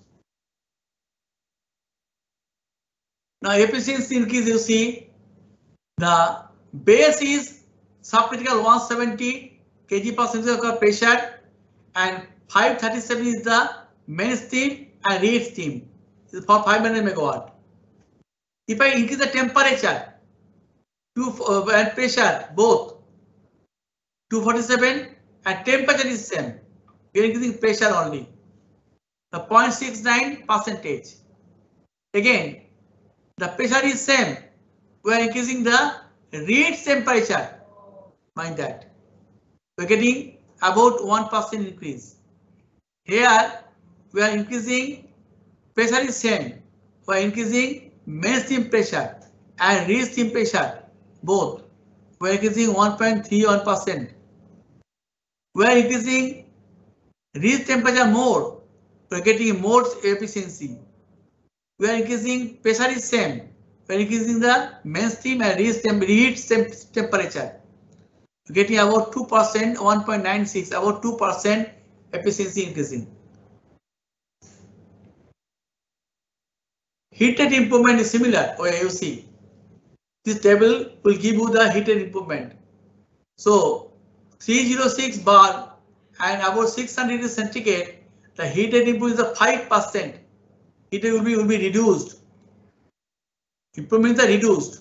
Now efficiency increase, you see the base is subcritical one seventy kg per centimeter pressure and five thirty-seven is the main steam and reed steam for five hundred megawatt. If I increase the temperature to uh, and pressure both two forty-seven and temperature is same, we are increasing pressure only the zero point six nine percentage. Again, the pressure is same, we are increasing the reed temperature. Mind that we are getting about one percent increase. Here we are increasing pressure is same, we are increasing main steam pressure and reed steam pressure both. We are increasing one point three one percent. We are increasing reed temperature more, we are getting more efficiency. We are increasing pressure is same, we are increasing the main steam and reed temp reed temp temperature. Getting about two percent, one point nine six, about two percent efficiency increasing. Heat rate improvement is similar, or you see. This table will give you the heat rate improvement. So three oh six bar and about six hundred degrees centigrade, the heat rate improvement is five percent. Heat rate will be, will be reduced. Improvements are reduced.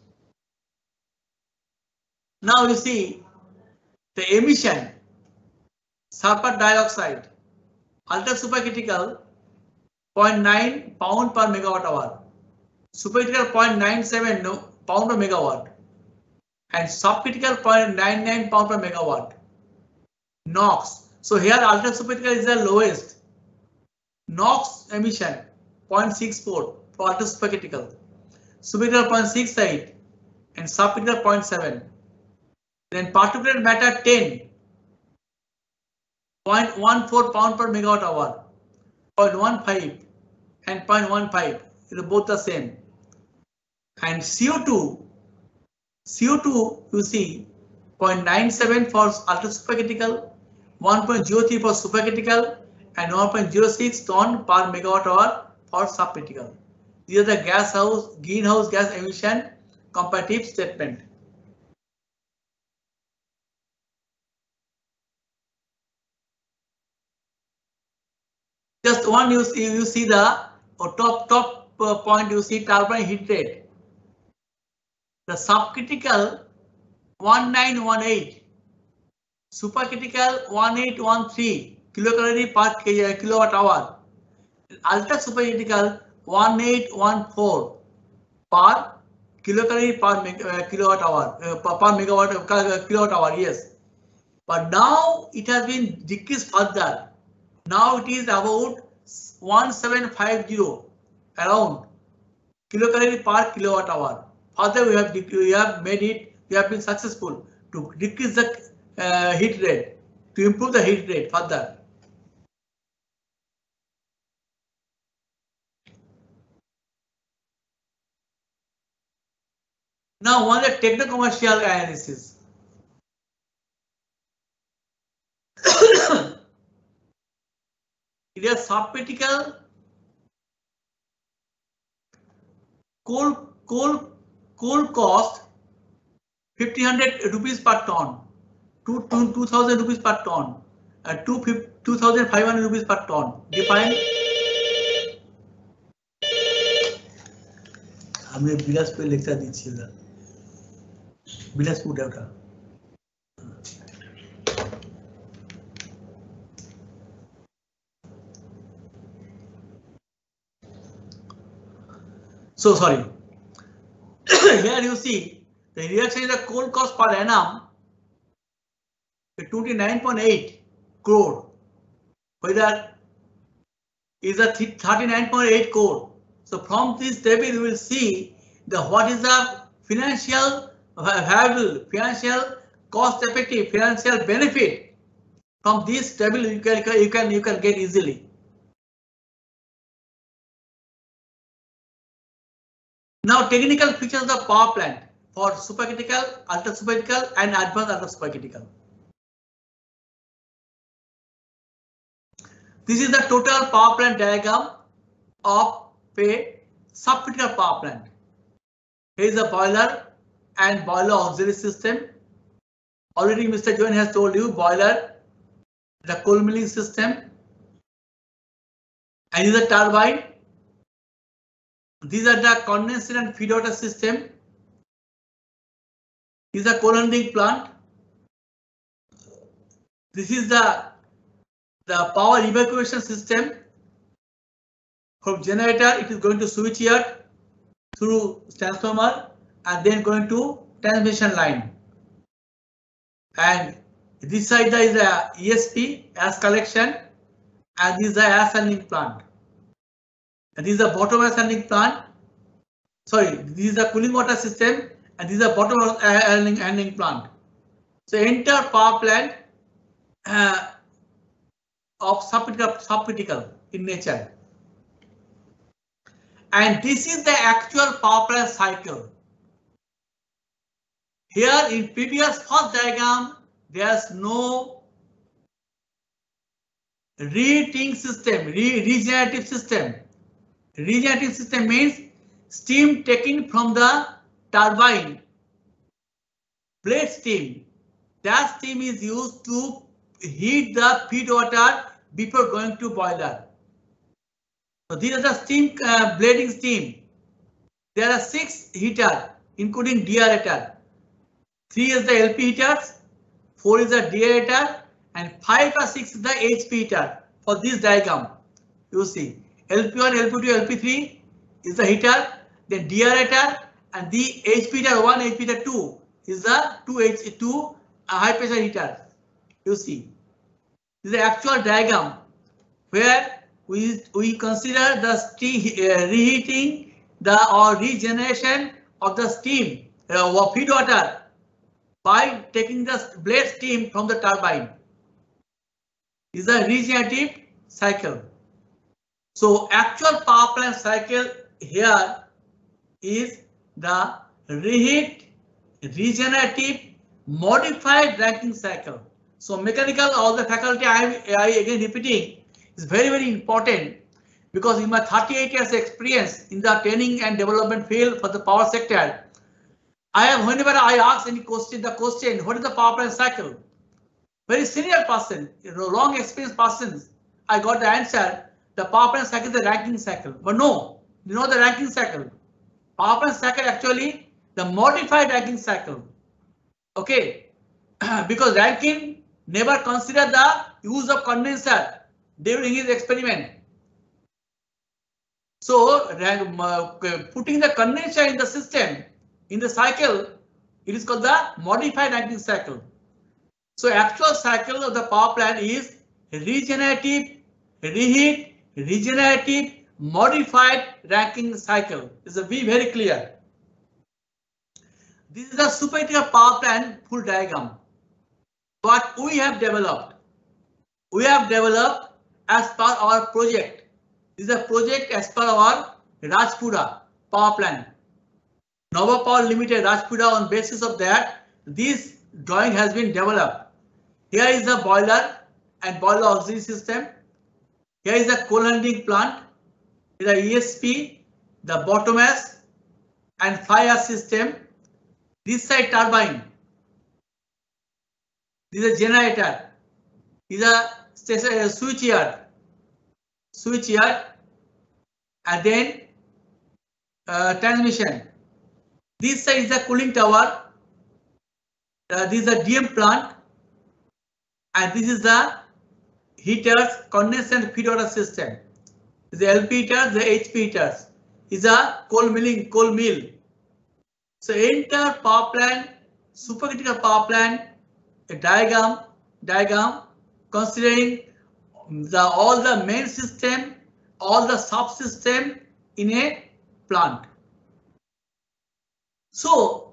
Now you see the emission, sulfur dioxide, ultra supercritical zero point nine pound per megawatt hour, supercritical zero point nine seven pound per megawatt, and subcritical zero point nine nine pound per megawatt. NOx. So here ultra supercritical is the lowest. NOx emission zero point six four for ultra supercritical, supercritical zero point six eight, and subcritical zero point seven. Then particulate matter ten, zero point one four pound per megawatt hour, zero point one five and zero point one five is both the same. And C O two, C O two you see zero point nine seven for ultra supercritical, one point zero three for supercritical, and one point zero six ton per megawatt hour for subcritical. These are the gas house greenhouse gas emission comparative statement. Just one you see, you see the uh, top top uh, point, you see turbine heat rate. The subcritical one nine one eight, supercritical one eight one three kilocalorie per kilowatt hour, ultra supercritical one eight one four per kilocalorie per uh, kilowatt hour uh, per, per megawatt uh, kilowatt hour. Yes, but now it has been decreased further. Now it is about one seven five zero around kilocalorie per kilowatt hour. Further, we have we have made it. We have been successful to decrease the uh, heat rate, to improve the heat rate further. Now, one the techno-commercial analysis. It is subcritical coal coal coal cost fifteen hundred rupees per ton, to two thousand rupees per ton, uh, two thousand five hundred rupees per ton. Define. हमें Bilaspur lecture दीजिएगा. Bilaspur data. So sorry. Here you see the reaction is the coal cost per annum twenty-nine point eight crore. Whether is a thirty-nine point eight crore. So from this table you will see the what is the financial viable, financial cost effective, financial benefit from this table you can you can you can get easily. Now technical features of the power plant for supercritical, ultra supercritical and advanced ultra supercritical. This is the total power plant diagram of a subcritical power plant. Here is a boiler and boiler auxiliary system. Already Mister Joan has told you boiler, the coal milling system, and is a turbine. These are the condenser and feed water system. This is a coal handling plant. This is the the power evacuation system. From generator, it is going to switch yard through transformer and then going to transmission line. And this side there is a E S P, ash collection, and this is the ash handling plant. And this is the bottom ash handling plant. Sorry, this is the cooling water system, and this is the bottom ash handling, handling plant. So entire power plant uh, of subcritical, subcritical in nature. And this is the actual power plant cycle. Here in previous first diagram, there's no reheating system, re regenerative system. Regenerative system means steam taken from the turbine, blade steam. That steam is used to heat the feed water before going to boiler. So these are the steam uh, blading steam. There are six heaters, including deaerator. Three is the L P heaters, four is the deaerator, and five or six is the H P heater. For this diagram, you see L P one, L P two, L P three is the heater, then deaerator, and the H P heater one, H P heater two is the two H two uh, high pressure heater. You see, this is the actual diagram where we we consider the steam uh, reheating the or regeneration of the steam uh, feed water by taking the blade steam from the turbine. Is a regenerative cycle. So actual power plant cycle here is the reheat, regenerative, modified Rankine cycle. So mechanical, all the faculty I, I again repeating is very very important, because in my thirty-eight years experience in the training and development field for the power sector, I have, whenever I ask any question, the question, what is the power plant cycle? Very senior person, you know, long experienced persons, I got the answer, the power plant cycle is the Rankine cycle. But no, you know the Rankine cycle. Power plant cycle actually the modified Rankine cycle. Okay, because Rankine never considered the use of condenser during his experiment. So putting the condenser in the system, in the cycle, it is called the modified Rankine cycle. So actual cycle of the power plant is regenerative, reheat, regenerative, modified Rankine cycle. This is a be very clear. This is the supercritical power plant full diagram. What we have developed, we have developed as per our project. This is a project as per our Rajpura power plant. Nova Power Limited Rajpura, on basis of that, this drawing has been developed. Here is the boiler and boiler auxiliary system. Here is the coal handling plant. Here is the E S P, the bottomless and fire system. This side turbine. This is a generator. This is a switch yard. Switch yard. And then uh, transmission. This side is the cooling tower. Uh, this is the D M plant. And this is the heaters, condensate feed water system. The L P heaters, the H P heaters. Is a coal milling, coal mill. So entire power plant, supercritical power plant, a diagram, diagram considering the all the main system, all the subsystem in a plant. So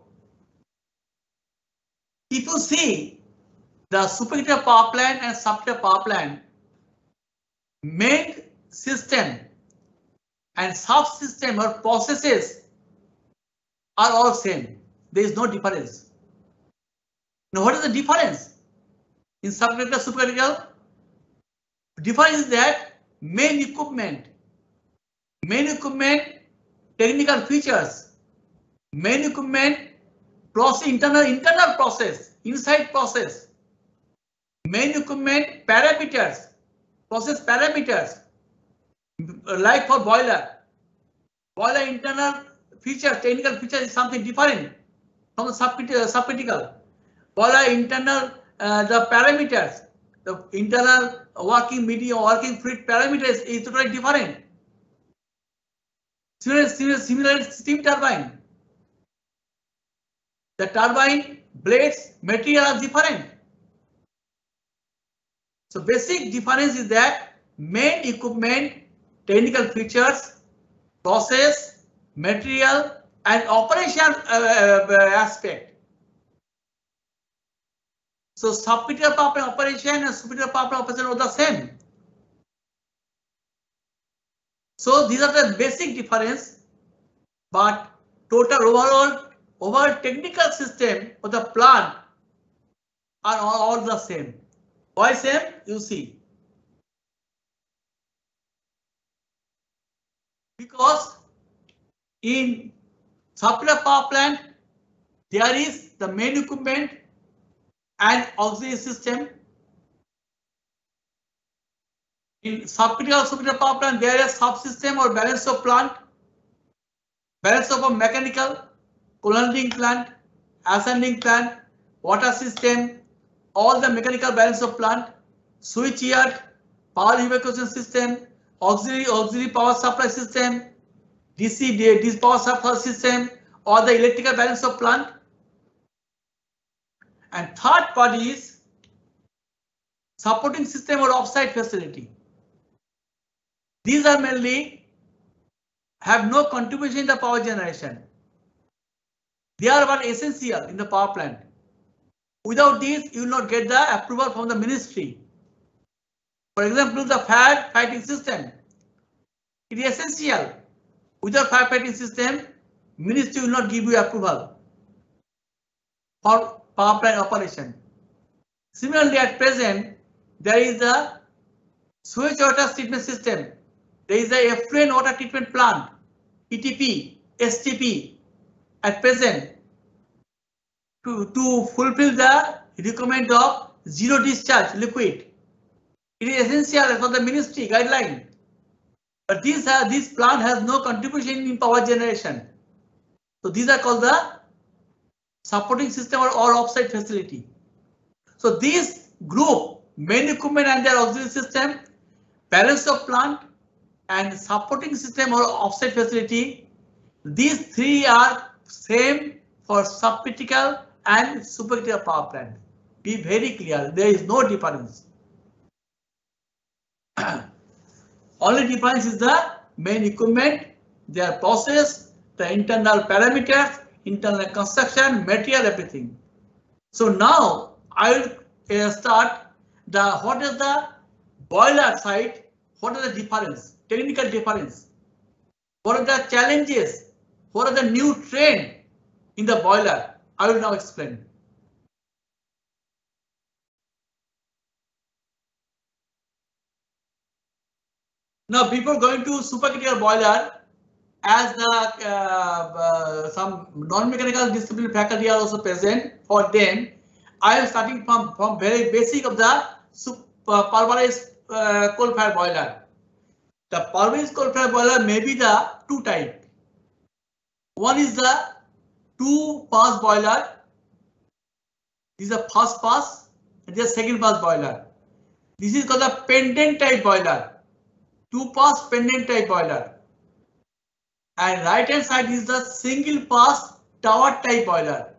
if you see the supercritical power plant and subcritical power plant, main system and subsystem or processes are all same. There is no difference. Now what is the difference in subcritical, supercritical? Difference is that main equipment, main equipment, technical features, main equipment, process, internal internal process, inside process, main equipment parameters, process parameters, like for boiler, boiler internal feature, technical feature is something different from the subcritical. subcritical. Boiler internal uh, the parameters, the internal working medium, working fluid parameters is totally different. Similar, similar, similar steam turbine. The turbine blades material are different. So basic difference is that main equipment, technical features, process, material and operation uh, uh, aspect. So subcritical power plant operation and supercritical power plant operation are the same. So these are the basic difference, but total overall overall technical system of the plant are all, all the same. Why same? You see. Because in subcritical power plant there is the main equipment and auxiliary system. In subcritical supercritical power plant there is subsystem or balance of plant, balance of a mechanical, coal handling plant, ascending plant, water system, all the mechanical balance of plant, switch yard, power evacuation system, auxiliary auxiliary power supply system, D C D power supply system, or the electrical balance of plant. And third part is supporting system or offsite facility. These are mainly have no contribution in the power generation. They are but essential in the power plant. Without this, you will not get the approval from the ministry. For example, the fire fighting system. It is essential. Without firefighting system, ministry will not give you approval for power plant operation. Similarly, at present, there is a sewage water treatment system. There is a effluent water treatment plant, E T P, S T P, at present to, to fulfill the requirement of zero discharge liquid. It is essential for the ministry guideline. But this, uh, this plant has no contribution in power generation. So these are called the supporting system or, or offsite facility. So this group, main equipment and their auxiliary system, balance of plant and supporting system or offsite facility, these three are same for subcritical and supercritical power plant. Be very clear, there is no difference. Only difference is the main equipment, their process, the internal parameters, internal construction, material, everything. So now I will uh, start the what is the boiler side, what is the difference, technical difference, what are the challenges, what are the new trend in the boiler. I will now explain. Now, before going to supercritical boiler, as the uh, uh, some non-mechanical discipline faculty are also present, for them, I am starting from from very basic of the super, uh, pulverized uh, coal fire boiler. The pulverized coal fire boiler may be the two type. One is the two pass boiler. This is a first pass, and this is second pass boiler. This is called the pendant type boiler. Two pass pendant type boiler. And right hand side is the single pass tower type boiler.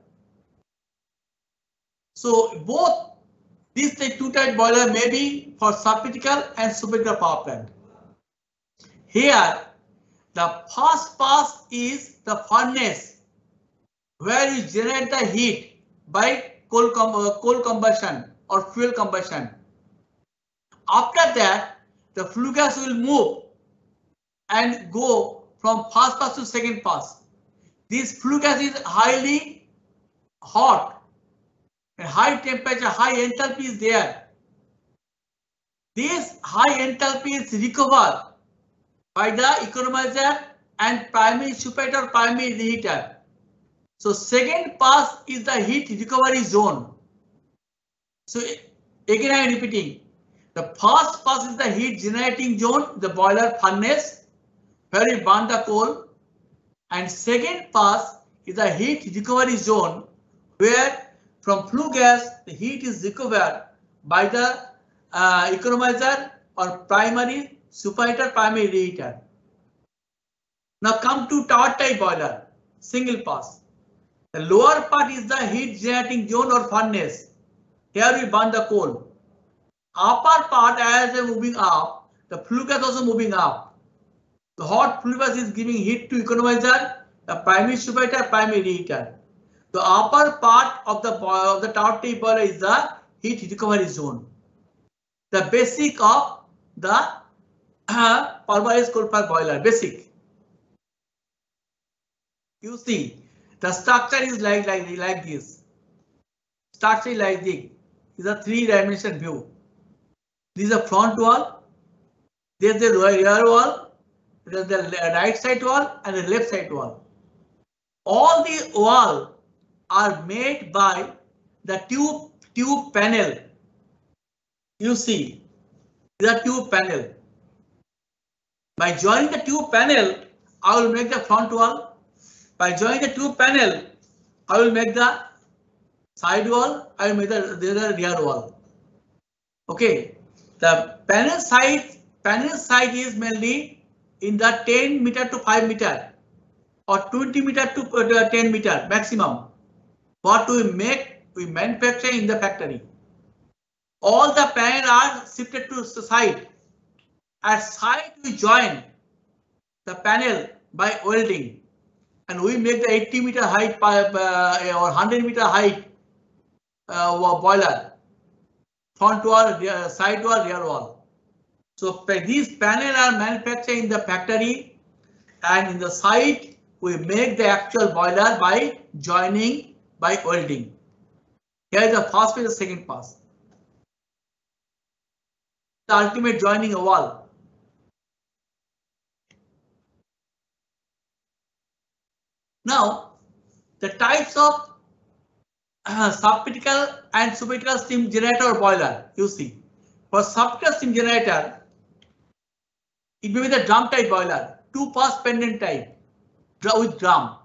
So both these two type boiler may be for subcritical and supercritical power plant. Here the first pass is the furnace where you generate the heat by coal, com uh, coal combustion or fuel combustion. After that, the flue gas will move and go from first pass to second pass. This flue gas is highly hot and high temperature, high enthalpy is there. This high enthalpy is recovered by the economizer and primary superheater, primary reheater. So second pass is the heat recovery zone. So again I am repeating. The first pass is the heat generating zone, the boiler furnace, where you burn the coal, and second pass is the heat recovery zone, where from flue gas the heat is recovered by the uh, economizer or primary superheater, primary reheater. Now come to tower type boiler, single pass. The lower part is the heat generating zone or furnace. Here we burn the coal. Upper part, as they are moving up, the flue gas also moving up. The hot flue gas is giving heat to economizer, the primary superheater, primary reheater. The upper part of the of the tower type boiler is the heat recovery zone. The basic of the uh, pulverized coal fire boiler, basic. You see, the structure is like like like this. Structure is like this. This is a three-dimensional view. This is a front wall, there is the rear wall, there is the right side wall and the left side wall. All the walls are made by the tube tube panel. You see, the tube panel. By joining the tube panel, I will make the front wall. By joining the tube panel, I will make the side wall. I will make the, the rear wall. Okay. The panel size, panel size is mainly in the ten meter to five meter or twenty meter to ten meter maximum. What we make, we manufacture in the factory. All the panels are shifted to the side. At side we join the panel by welding, and we make the eighty meter height uh, or one hundred meter height uh, boiler, front wall, rear, side wall, rear wall. So these panels are manufactured in the factory, and in the site we make the actual boiler by joining, by welding. Here is the first phase, the second pass. The ultimate joining a wall. Now, the types of uh, subcritical and supercritical steam generator or boiler, you see. For subcritical steam generator, it may be the drum type boiler, two pass pendant type with drum.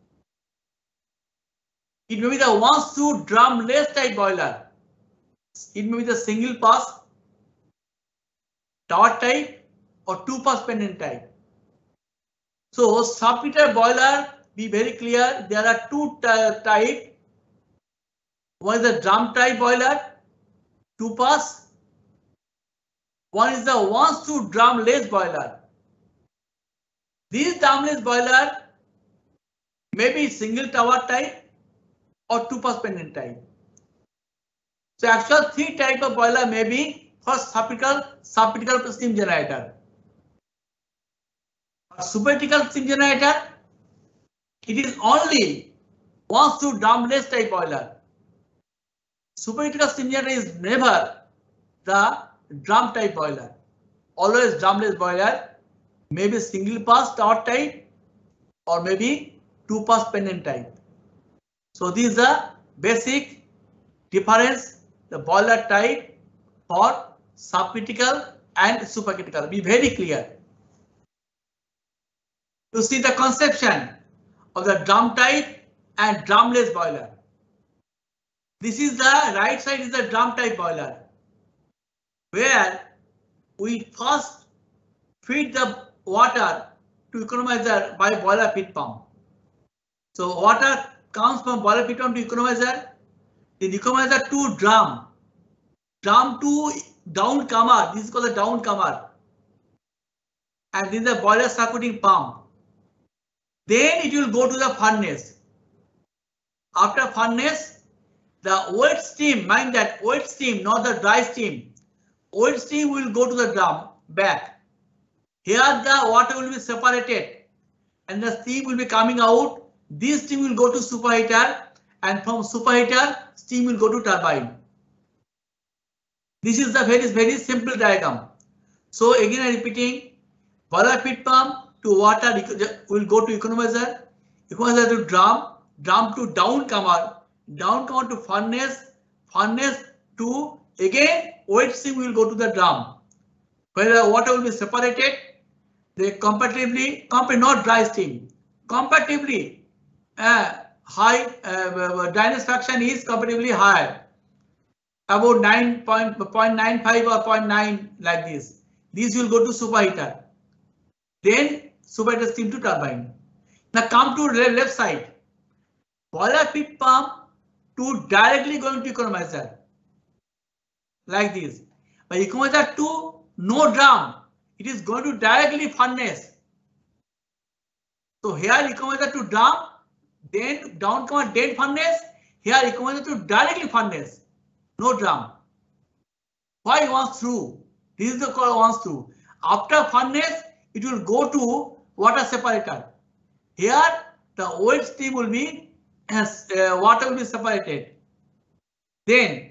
It may be the one through drumless type boiler. It may be the single pass tower type or two pass pendant type. So subcritical boiler, be very clear, there are two types. One is the drum type boiler, two pass. One is the one through drumless boiler. This drumless boiler may be single tower type or two pass pendant type. So actual three type of boiler may be first subcritical, subcritical steam generator. A supercritical steam generator, it is only one through drumless type boiler. Supercritical steam generator is never the drum type boiler. Always drumless boiler, maybe single pass tower type or maybe two pass pendant type. So this is the basic difference, the boiler type for subcritical and supercritical. Be very clear. To see the conception of the drum type and drumless boiler. This is the right side is the drum type boiler, where we first feed the water to economizer by boiler feed pump. So water comes from boiler feed pump to economizer, the economizer to drum, drum to down comer. This is called the down comer, and then the boiler circuiting pump. Then it will go to the furnace. After furnace, the wet steam, mind that wet steam, not the dry steam. Wet steam will go to the drum back. Here the water will be separated and the steam will be coming out. This steam will go to superheater, and from superheater steam will go to turbine. This is the very very simple diagram. So again I am repeating, boiler feed pump to water will go to economizer, economizer to drum, drum to down comer, down comer to furnace, furnace to again wet steam will go to the drum, where the water will be separated. They comparatively, compare not dry steam, comparatively uh, high uh, dryness fraction is comparatively higher, about nine point nine five or zero point nine like this. This will go to superheater, then superheater steam to turbine. Now come to left side, boiler feed pump to directly going to economizer like this. By economizer to no drum, it is going to directly furnace. So here economizer to drum, then down comer dead furnace. Here economizer to directly furnace, no drum. Why once through? This is the call once through. After furnace, it will go to water separator. Here the wet steam will be as uh, water will be separated. Then,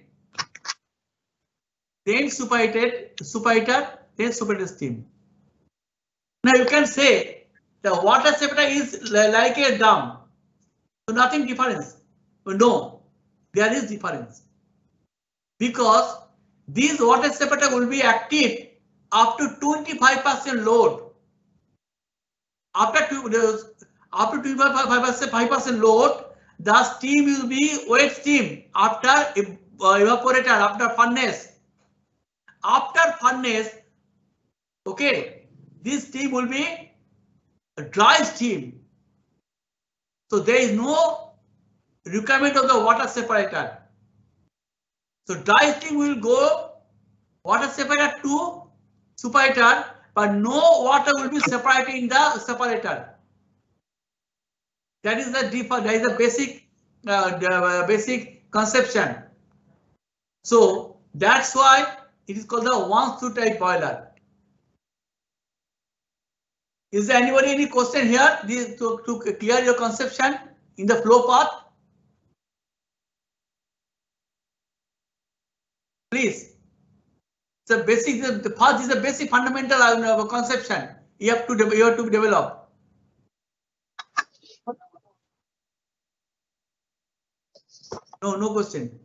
then superheated, superheater, then superheated steam. Now you can say the water separator is like a drum, so nothing difference. No, there is difference, because this water separator will be active up to twenty-five percent load. After two, after twenty-five percent load, the steam will be wet steam after evaporator, after furnace. After furnace, okay, this steam will be a dry steam. So there is no requirement of the water separator. So dry steam will go water separator to superheater, but no water will be separated in the separator. That is the default. That is the basic, uh, the, uh, basic conception. So that's why it is called the one flue type boiler. Is there anybody any question here to, to clear your conception in the flow path? Please. The basic, the, the path is the basic fundamental uh, conception you have to you have to develop. No, no question.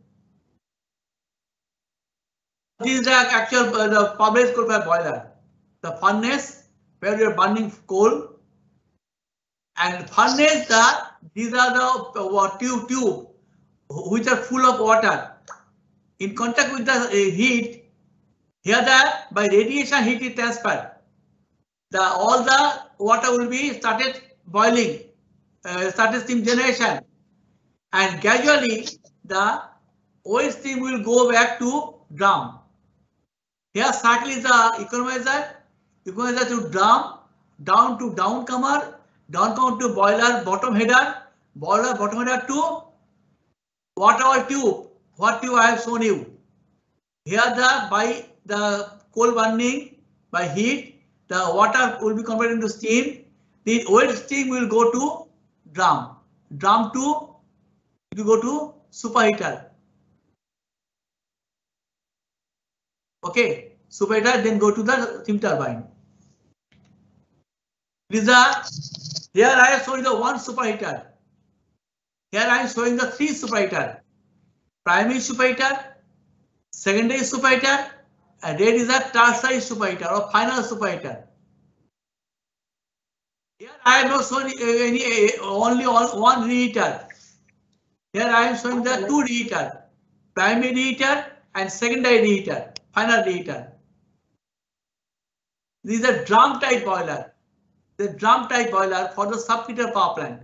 This is the actual uh, the public coal fire boiler. The furnace where you are burning coal, and furnace the these are the uh, tube tube which are full of water. In contact with the uh, heat, here the by radiation heat is transferred. The all the water will be started boiling, uh, started steam generation, and gradually the waste steam will go back to drum. Here cycle is the economizer, economizer to drum, down to downcomer, downcomer to boiler bottom header, boiler bottom header to water tube. What tube I have shown you. Here the by the coal burning by heat, the water will be converted into steam. The waste steam will go to drum. Drum to it will go to superheater. Okay, superheater then go to the steam turbine. These are here I am showing the one superheater. Here I am showing the three superheater. Primary superheater, secondary superheater, and red is a tertiary superheater or final superheater. Here I am not showing any only one reheater. Here I am showing the two reheater, primary reheater and secondary reheater, final reheater. This is a drum type boiler. The drum type boiler for the subcritical power plant.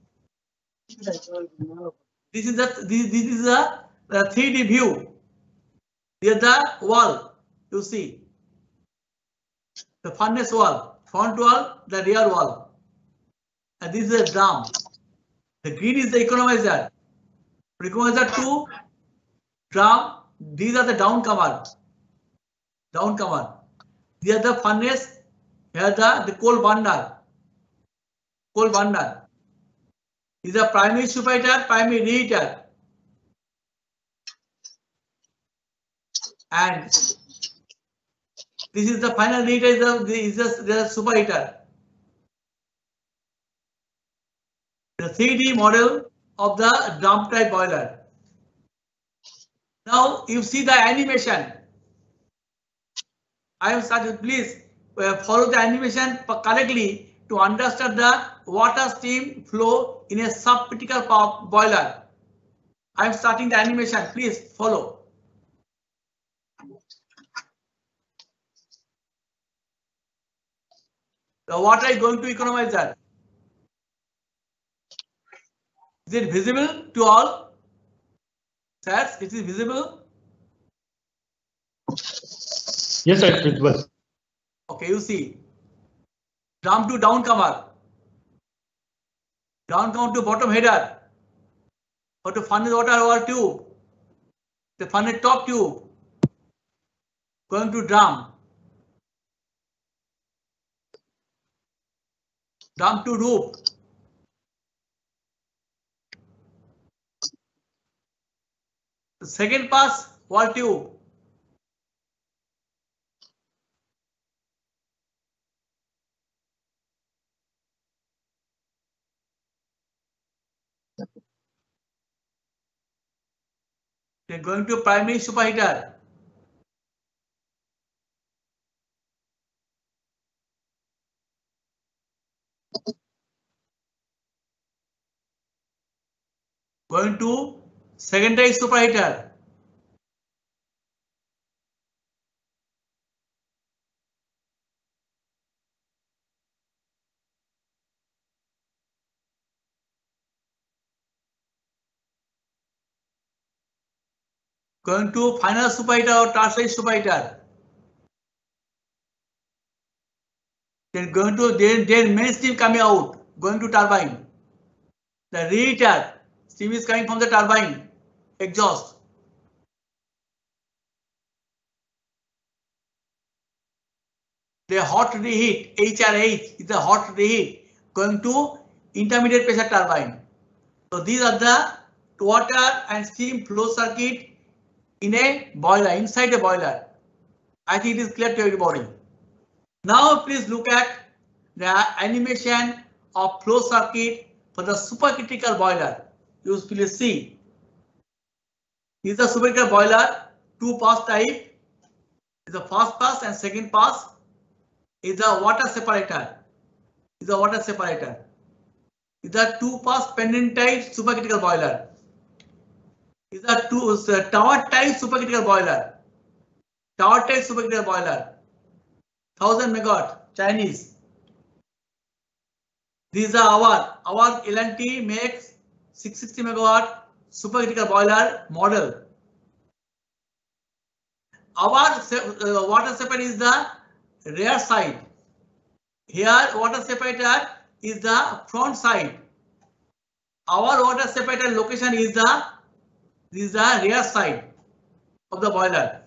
This is the this, this is a, a three D view. Here the wall you see the furnace wall, front wall, the rear wall, and this is a drum. The green is the economizer. Economizer two drum. These are the downcomer. Downcomer. These are the furnace. Here the the coal burner. Coal burner. These are primary superheater, primary reheater. And this is the final reheater, is the, is the superheater. The three D model of the drum type boiler. Now you see the animation. I have started, please uh, follow the animation correctly to understand the water steam flow in a subcritical power boiler. I am starting the animation, please follow. The water is going to economizer. Is it visible to all? Sirs, it is visible? Yes, sir, it's visible. Okay, you see. Drum to downcomer. Downcomer to bottom header. Or to furnace water over tube. The furnace top tube. Going to drum. Drum to roof. The second pass, wall tube. They're going to primary superheater. Going to secondary superheater. Going to final superheater or tertiary superheater. Then going to then, then main steam coming out, going to turbine. The reheater, steam is coming from the turbine, exhaust. the hot reheat, H R H is the hot reheat going to intermediate pressure turbine. So these are the water and steam flow circuit in a boiler, inside a boiler. I think it is clear to everybody. Now please look at the animation of flow circuit for the supercritical boiler. You please see. This is the supercritical boiler, two pass type. Is the first pass and second pass is the water separator. Is the water separator. Is the two pass pendant type supercritical boiler. Is the two uh, tower type supercritical boiler. Tower type supercritical boiler. one thousand megawatt Chinese. These are our our L and T makes six hundred sixty megawatt supercritical boiler model. Our uh, water separator is the rear side. Here water separator is the front side. Our water separator location is the this is the rear side of the boiler.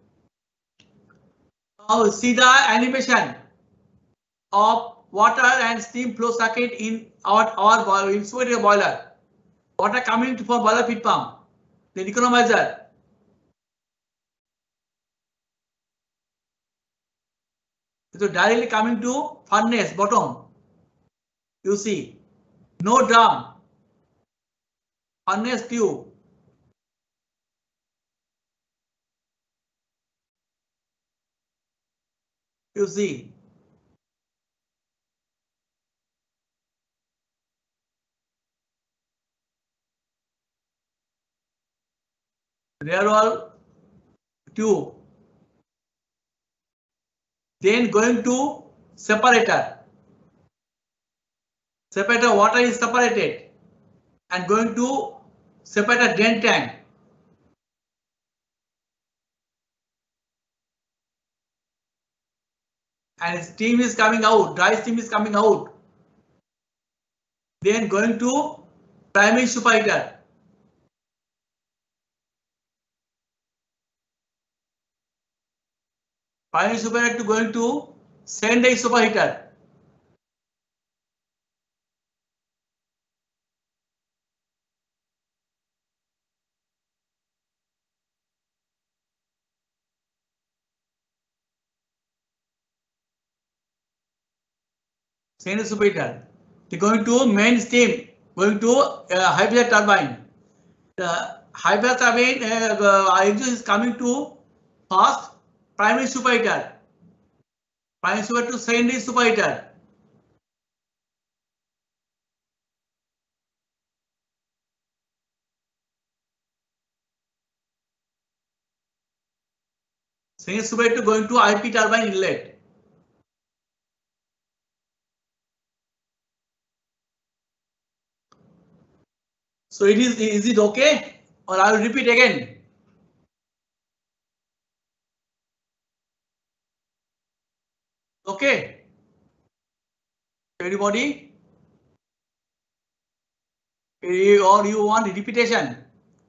Now see the animation of water and steam flow circuit in our our insulated boiler. Water coming from boiler feed pump, then economizer. So directly coming to furnace bottom. You see, no drum, furnace tube. You see. Rear wall tube. Then going to separator. Separator water is separated and going to separator drain tank. And steam is coming out, dry steam is coming out. Then going to primary superheater. Primary superheater to going to secondary superheater. Secondary superheater. They going to main steam, going to uh, high pressure turbine. The high pressure turbine uh, exhaust is coming to first primary superheater. Primary superheater to secondary superheater. Secondary superheater going to I P turbine inlet. So it is, is it okay? Or I will repeat again. Okay. Everybody? Or you want repetition?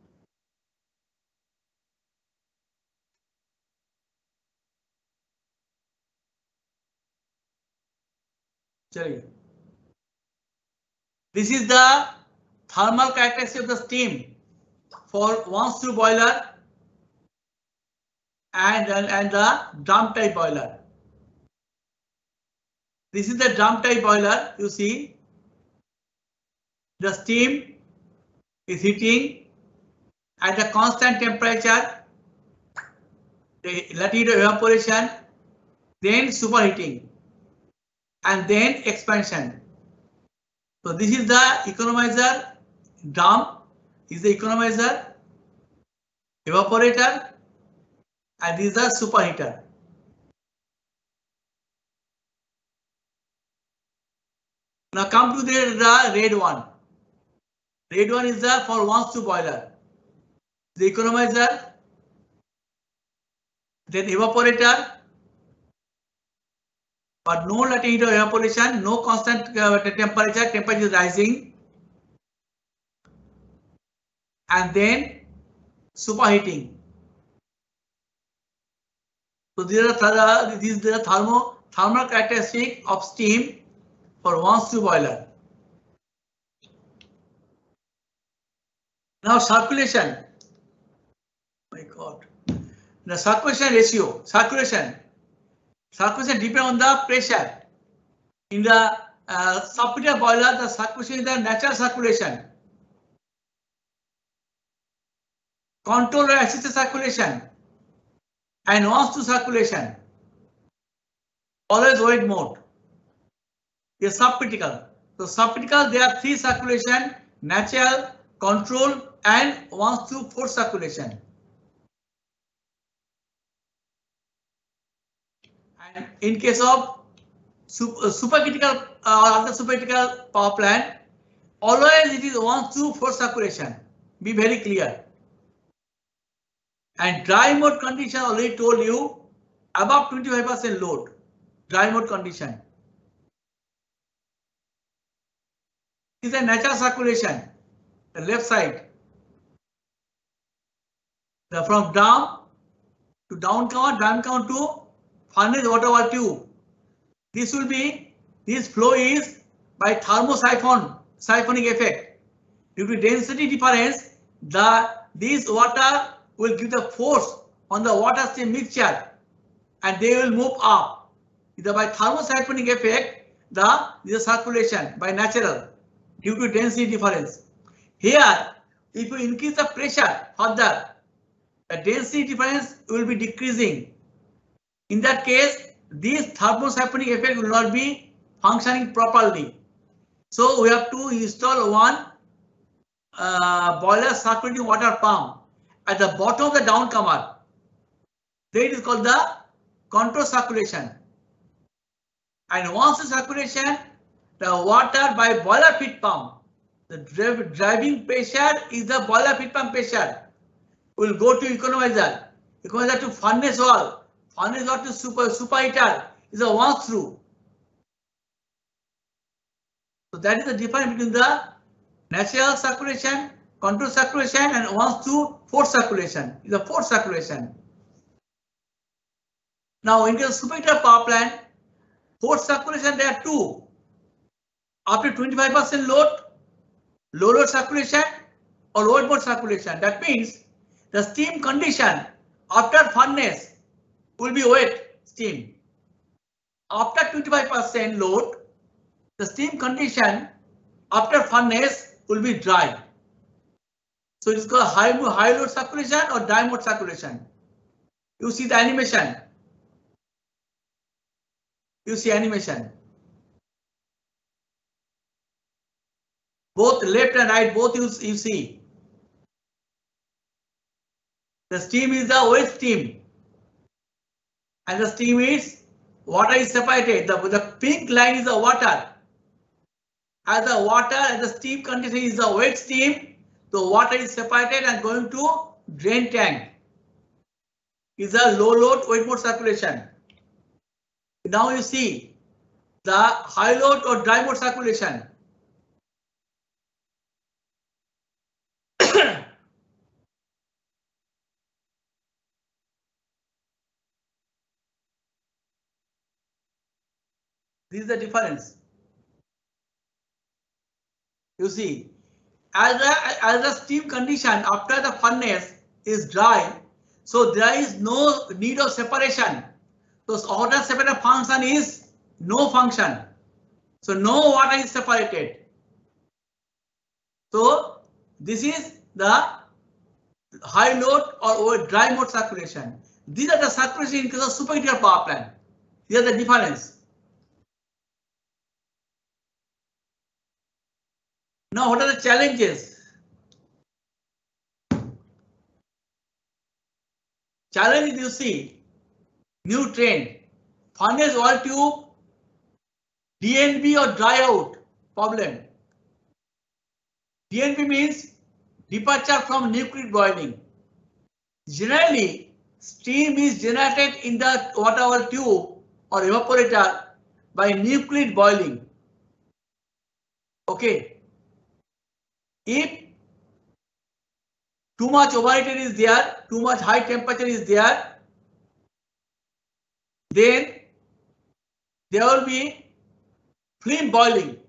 This is the thermal characteristic of the steam for one screw boiler and, and, and the drum type boiler. This is the drum type boiler. You see, the steam is heating at a constant temperature, the latitude evaporation, then superheating, and then expansion. So this is the economizer. Drum is the economizer, evaporator, and this is the superheater. Now come to the, the red one. Red one is the for one screw boiler. The economizer, then evaporator, but no latent heat of evaporation, no constant uh, temperature, temperature is rising. And then superheating. So these are the, this is the thermo thermal characteristic of steam for one-screw boiler. Now circulation. My God. The circulation ratio. Circulation. Circulation depends on the pressure. In the uh, subheater boiler, the circulation is the natural circulation. Control or assisted circulation. And one-screw circulation. Always weight mode. Is subcritical. So subcritical, there are three circulation: natural, control, and one-screw force circulation. And in case of super, supercritical or uh, under supercritical power plant, always it is one-screw force circulation. Be very clear. And dry mode condition, already told you, above twenty-five percent load. Dry mode condition. Is a natural circulation. The left side. The from down to down count, down count to furnace water or tube. This will be, this flow is by thermosiphon, siphoning effect. Due to density difference, the this water will give the force on the water steam mixture and they will move up. Either by thermosiphoning effect, the this circulation by natural due to density difference. Here, if you increase the pressure further, the density difference will be decreasing. In that case, this thermosiphoning effect will not be functioning properly. So we have to install one uh, boiler circulating water pump at the bottom of the downcomer. That is called the control circulation. And once the circulation, the water by boiler feed pump, the driv driving pressure is the boiler feed pump pressure, will go to economizer, economizer to furnace wall, furnace wall to super superheater is a one screw. So that is the difference between the natural circulation, control circulation, and one screw force circulation is a force circulation. Now in the superheater power plant, force circulation there are two. After twenty-five percent load, low load circulation or low mode circulation. That means the steam condition after furnace will be wet steam. After twenty-five percent load, the steam condition after furnace will be dry. So it's called high, high load circulation or dry mode circulation. You see the animation. You see animation. Both left and right, both you, you see. The steam is the wet steam. And the steam is, water is separated. The, the pink line is the water. As the water and the steam condition is the wet steam, the water is separated and going to drain tank. Is a low load wet mode circulation. Now you see the high load or dry mode circulation. This is the difference. You see, as the as the steam condition after the furnace is dry, so there is no need of separation. So water separation function is no function. So no water is separated. So this is the high load or dry mode circulation. These are the circulation in case of superheater power plant. These are the difference. Now, what are the challenges? Challenge is, you see, new trend, furnace wall tube, D N B or dry out problem. D N B means departure from liquid boiling. Generally, steam is generated in the water wall tube or evaporator by liquid boiling. Okay. If too much overheated is there, too much high temperature is there, then there will be flame boiling.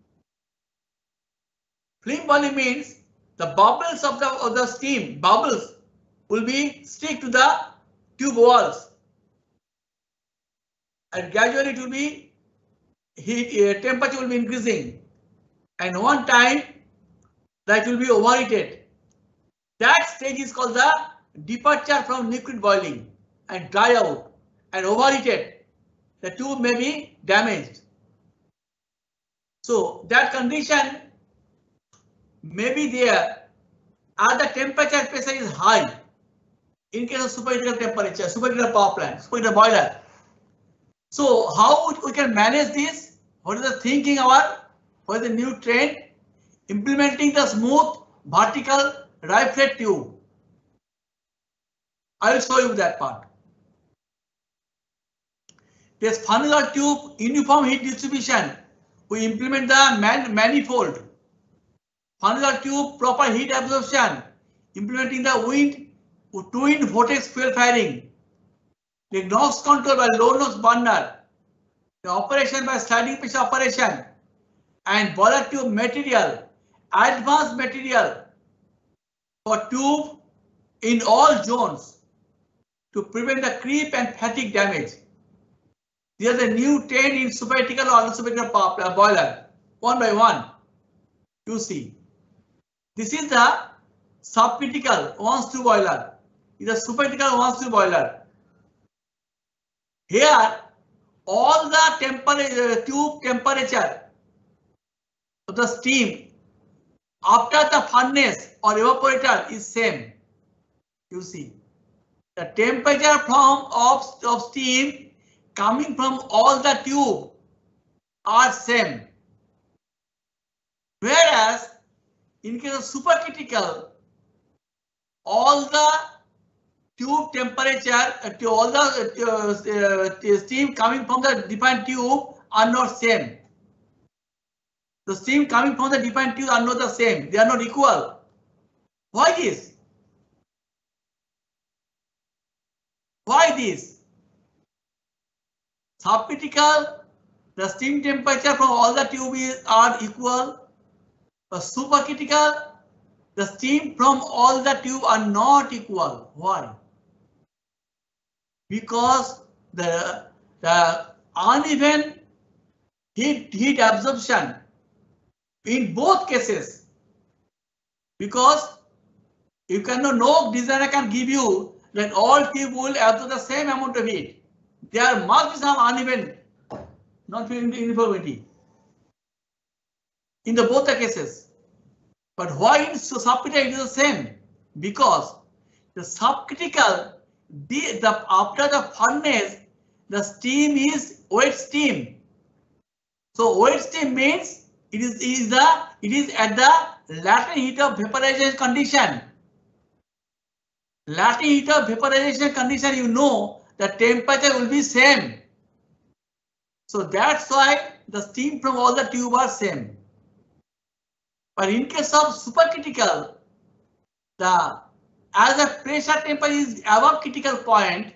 Flame boiling means the bubbles of the, of the steam, bubbles will be stick to the tube walls, and gradually it will be heat, uh, temperature will be increasing, and one time that will be overheated. That stage is called the departure from liquid boiling and dry out and overheated. The tube may be damaged. So that condition may be there as the temperature pressure is high in case of supercritical temperature, supercritical power plant, supercritical boiler. So how we can manage this? What is the thinking our? What is the new trend? Implementing the smooth vertical riflet tube. I will show you that part. This funnel tube uniform heat distribution. We implement the man manifold. Funnel tube proper heat absorption. Implementing the wind twin vortex fuel firing. The NOx control by low NOx burner. The operation by sliding pressure operation. And boiler tube material. Advanced material for tube in all zones to prevent the creep and fatigue damage. There is a new trend in supercritical or supercritical power boiler. One by one, you see. This is the subcritical one-screw boiler. It is a supercritical one-screw boiler. Here, all the temperature, tube temperature of the steam after the furnace or evaporator is same. You see, the temperature from of, of steam coming from all the tube are same. Whereas in case of supercritical, all the tube temperature, uh, all the uh, uh, steam coming from the defined tube are not same. The steam coming from the defined tube are not the same. They are not equal. Why this? Why this? Subcritical, the steam temperature from all the tubes are equal. But supercritical, the steam from all the tube are not equal. Why? Because the, the uneven heat, heat absorption in both cases. Because you cannot, no designer can give you that all tube will absorb the same amount of heat. There must be some uneven, not uniformity in the both the cases. But why in subcritical it is the same? Because the subcritical, the, the after the furnace, the steam is wet steam. So wet steam means it is, is the it is at the latent heat of vaporization condition. Latent heat of vaporization condition, you know, the temperature will be same. So that's why the steam from all the tube are same. But in case of supercritical, the as the pressure temperature is above critical point,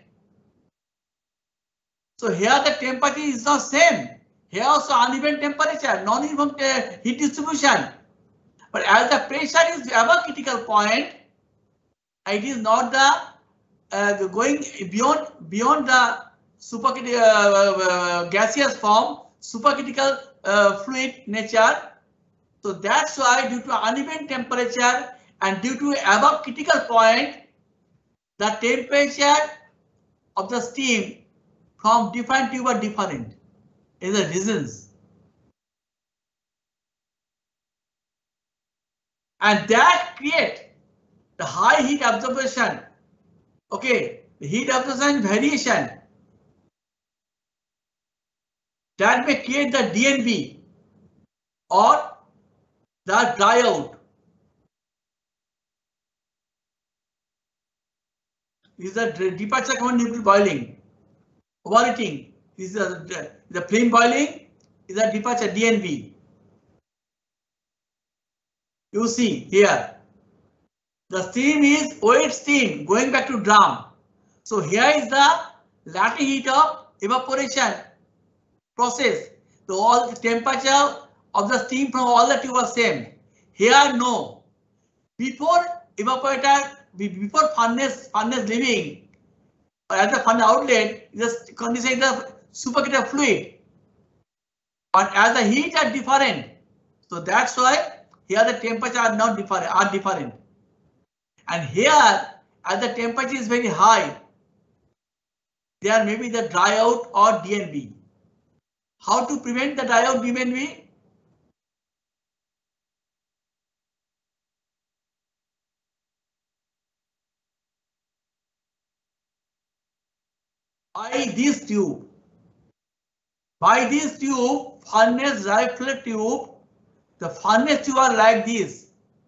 so here the temperature is not same. Here also uneven temperature, non-uniform heat distribution. But as the pressure is above critical point, it is not the uh, going beyond beyond the supercritical uh, uh, gaseous form, supercritical uh, fluid nature. So that's why due to uneven temperature and due to above critical point, the temperature of the steam from different tube are different. Is the reasons. And that create the high heat absorption. Okay, the heat absorption variation that may create the D N V or the dry out. This is the departure from nuclear boiling, overheating. This is the, the flame boiling is a departure D N V. You see here, the steam is wet steam going back to drum. So here is the latent heat of evaporation process. The all the temperature of the steam from all the tube are same. Here no. Before evaporator, before furnace furnace leaving, or at the furnace outlet, just condition the supercritical fluid. But as the heat are different, so that's why here the temperature are not different, are different. And here, as the temperature is very high, there may be the dry out or D N B. How to prevent the dry out D N B? By this tube. By this tube, furnace rifle tube, the furnace tube are like this.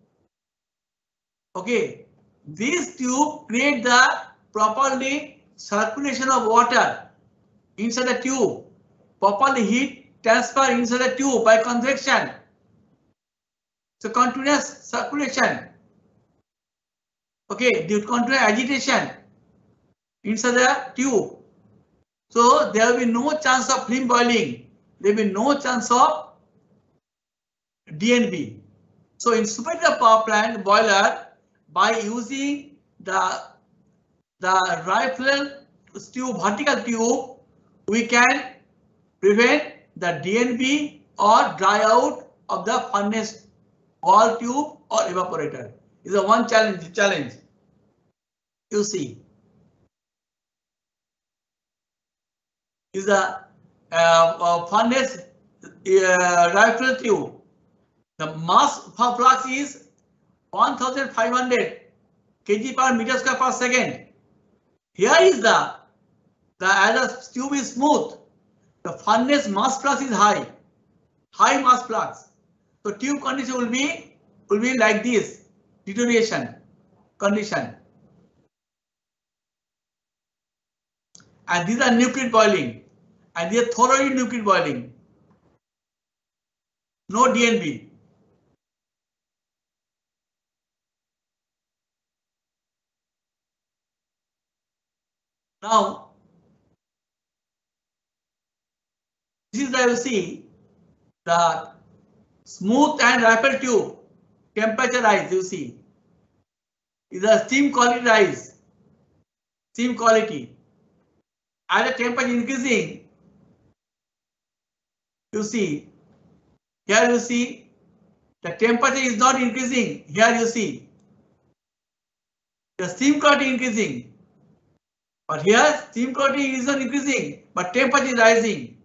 Okay, this tube create the properly circulation of water inside the tube, properly heat transfer inside the tube by convection. So continuous circulation. Okay, due to continuous agitation inside the tube. So there will be no chance of flame boiling. There will be no chance of D N B. So in supercritical power plant boiler, by using the the rifle tube, vertical tube, we can prevent the D N B or dry out of the furnace wall tube or evaporator. Is a one challenge. Challenge. You see. Is a uh, uh, furnace uh, rifle tube. The mass flux is one thousand five hundred kilograms per meter square per second. Here is the the as the tube is smooth, the furnace mass flux is high, high mass flux. So tube condition will be will be like this, deterioration condition. And these are nuclear boiling. And they are thoroughly nuclear boiling. No D N B. Now, this is the you see the smooth and rifle tube temperature rise. You see, is the steam quality rise. Steam quality. As the temperature increasing. You see, here you see, the temperature is not increasing. Here you see, the steam quality increasing. But here, steam quality is not increasing, but temperature is rising.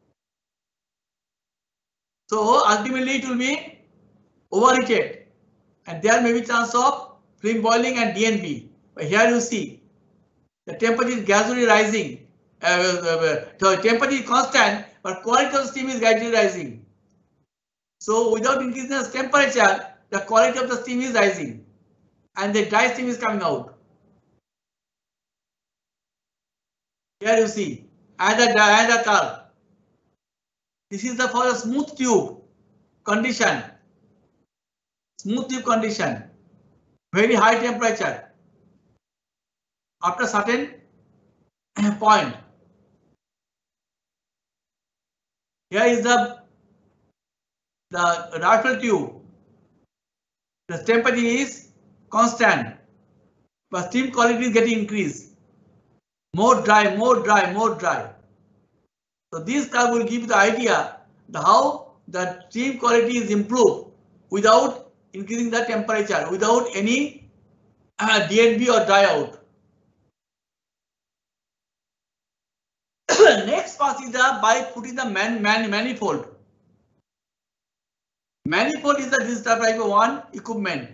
So ultimately it will be overheated. And there may be chance of flame boiling and D N B. But here you see, the temperature is gradually rising. Uh, the temperature is constant, but quality of steam is gradually rising. So without increasing the temperature, the quality of the steam is rising and the dry steam is coming out. Here you see, and the, and the curve. This is the for a smooth tube condition. Smooth tube condition. Very high temperature. After certain point. Here is the the rifle tube. The temperature is constant, but steam quality is getting increased. More dry, more dry, more dry. So this curve will give you the idea the how the steam quality is improved without increasing the temperature, without any uh, D N B or dry out. Next pass is the by putting the man, man, manifold. Manifold is the this type of one equipment.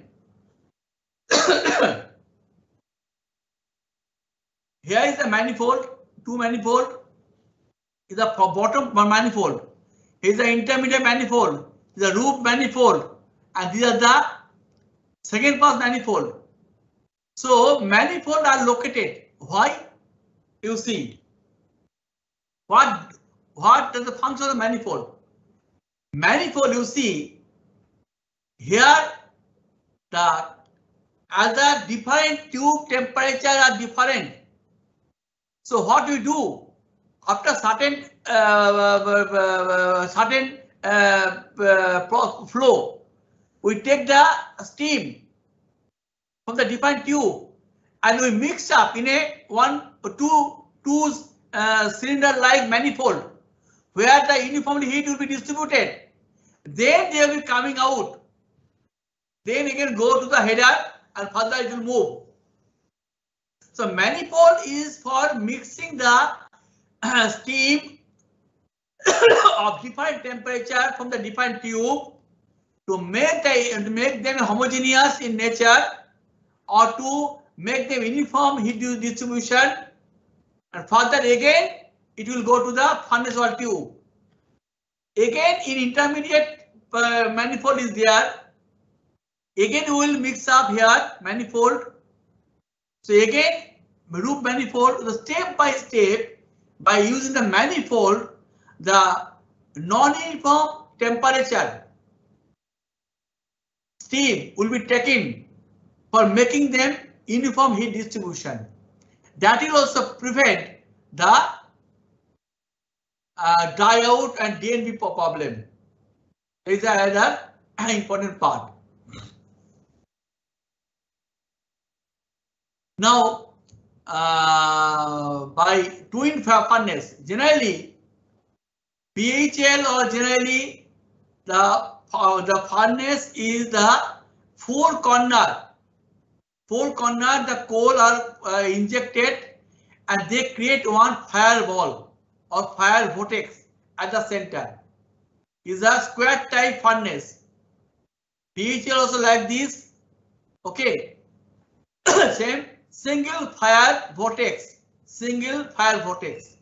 Here is the manifold, two manifold. Is the bottom manifold. Here is the intermediate manifold. Is the roof manifold, and these are the second pass manifold. So manifold are located. Why? You see. What what does the function of the manifold? Manifold, you see, here the as the different tube temperature are different. So what we do after certain uh, uh, certain uh, uh, flow, we take the steam from the defined tube and we mix up in a one two two uh, cylinder like manifold where the uniformly heat will be distributed. Then they will be coming out. Then again go to the header and further it will move. So manifold is for mixing the uh, steam of different temperature from the different tube to make the to make them homogeneous in nature or to make them uniform heat distribution, and further again it will go to the furnace wall tube. Again in intermediate uh, manifold is there. Again we will mix up here manifold. So again loop manifold, the step by step by using the manifold, the non-uniform temperature steam will be taken for making them uniform heat distribution. That will also prevent the uh, die out and D N V problem. There is another important part. Now, uh, by twin furnace, generally P H L or generally the uh, the furnace is the four corner. Four corner the coal are uh, injected and they create one fireball or fire vortex at the center. Is a square type furnace. P H L also like this. Okay. Same single fire vortex. Single fire vortex.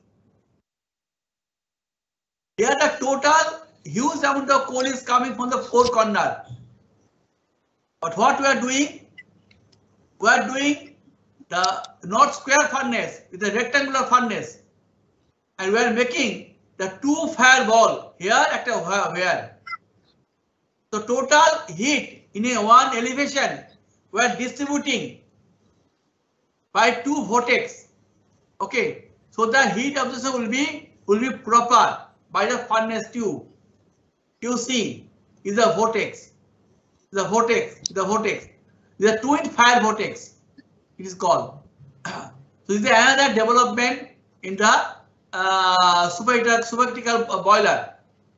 Here the total huge amount of coal is coming from the four corner. But what we are doing? We are doing the not square furnace with a rectangular furnace, and we are making the two fireball here at a where. So total heat in a one elevation we are distributing by two vortex. Okay, so the heat absorption will be will be proper by the furnace tube. Q C is a vortex. The vortex, the vortex. The twin fire vortex, it is called. So this is another development in the uh, superheater supercritical boiler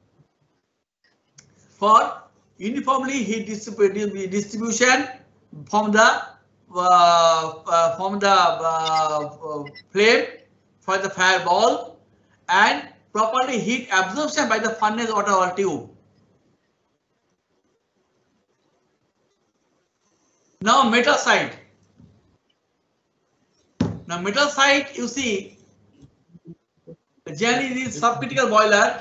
for uniformly heat distribu distribution from the uh, uh, from the uh, flame for the fireball and properly heat absorption by the furnace water or tube. Now metal side. Now metal side, you see, generally this subcritical boiler,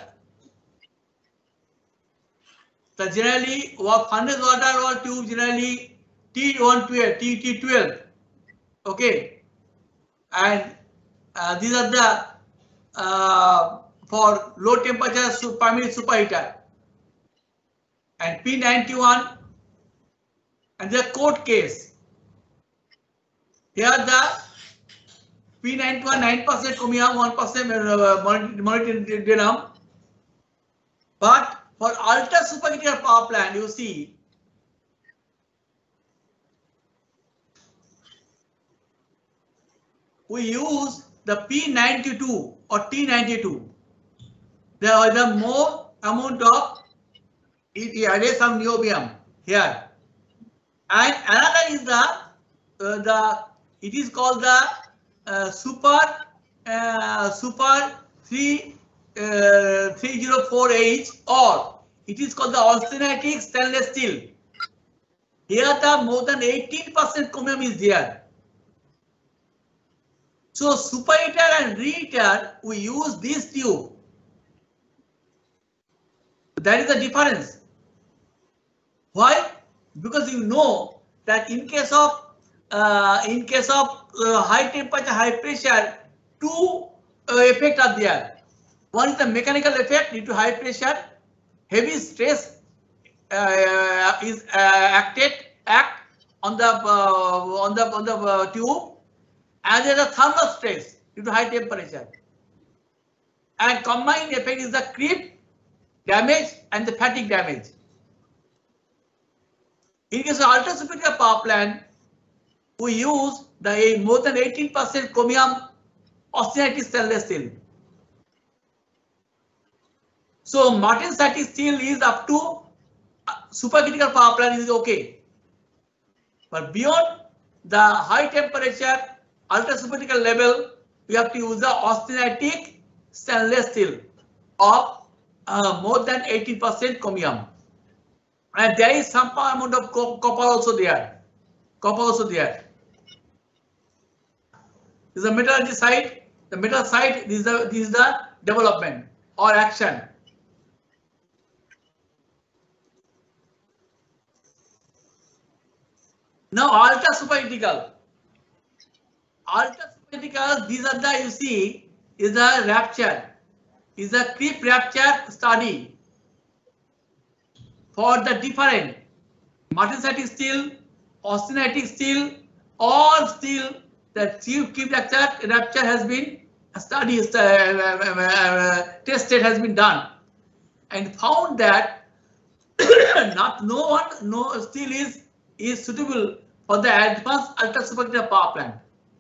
the generally furnace water or tube generally T one twelve, T T twelve, okay, and uh, these are the uh, for low temperature primary superheater, and P ninety-one. And the court case. Here the P ninety-one nine percent chromium, one percent molybdenum. But for ultra supercritical power plant, you see we use the P ninety-two or T ninety-two. There is a more amount of it added some niobium here. And another is the uh, the it is called the uh, super uh, super three uh, three oh four H, or it is called the austenitic stainless steel. Here the more than eighteen percent chromium is there. So superheater and reheater we use this tube. That is the difference. Why? Because you know that in case of uh, in case of uh, high temperature, high pressure, two uh, effects are there. One is the mechanical effect due to high pressure, heavy stress uh, is uh, acted act on the uh, on the on the uh, tube, and there is a thermal stress due to high temperature. and combined effect is the creep damage and the fatigue damage. In case of ultra supercritical power plant, we use the more than eighteen percent chromium austenitic stainless steel. So martensitic steel is up to supercritical power plant is okay, but beyond the high temperature ultra supercritical level, we have to use the austenitic stainless steel of uh, more than eighty percent chromium, and there is some amount of copper also there. Copper also there. This is the metallurgy side. The metal side. This is the this is the development or action. Now ultra supercritical. Ultra supercritical. These are the you see is the rapture. Is the creep rapture study for the different martensitic steel, austenitic steel, all steel. The creep rapture rapture has been studied, uh, uh, uh, tested, has been done, and found that not no one no steel is is suitable for the advanced ultra supercritical power plant.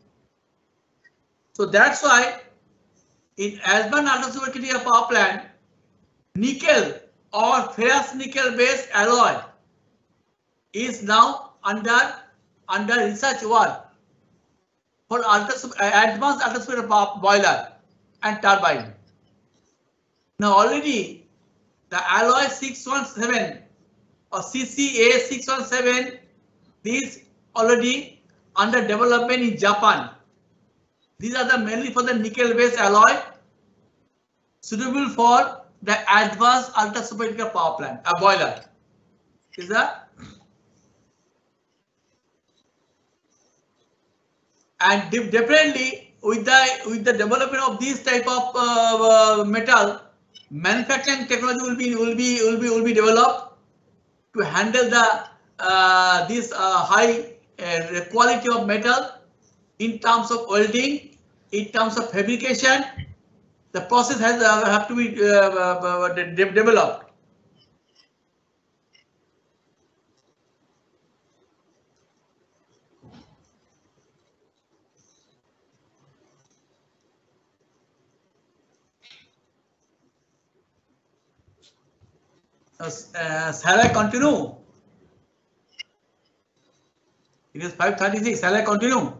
So that's why in advanced ultra supercritical power plant, nickel or ferrous nickel based alloy is now under under research work for ultra advanced ultra supercritical power boiler and turbine. Now already the alloy six one seven or C C A six one seven is already under development in Japan. These are the mainly for the nickel based alloy suitable for the advanced ultra supercritical power plant, a boiler. Is that? And definitely with the with the development of this type of uh, uh, metal, manufacturing technology will be will be will be will be developed to handle the uh, this uh, high uh, quality of metal in terms of welding, in terms of fabrication. The process has uh, have to be uh, uh, de developed. Uh, uh, shall I continue? It is five thirty-six. Shall I continue?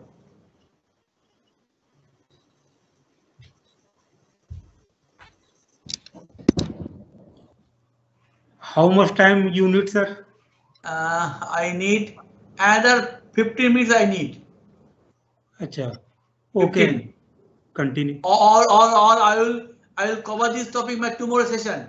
How much time you need, sir? Uh, I need another fifteen minutes. I need. Achha. Okay. fifteen. Continue. Or, or, or I will I will cover this topic in my tomorrow session.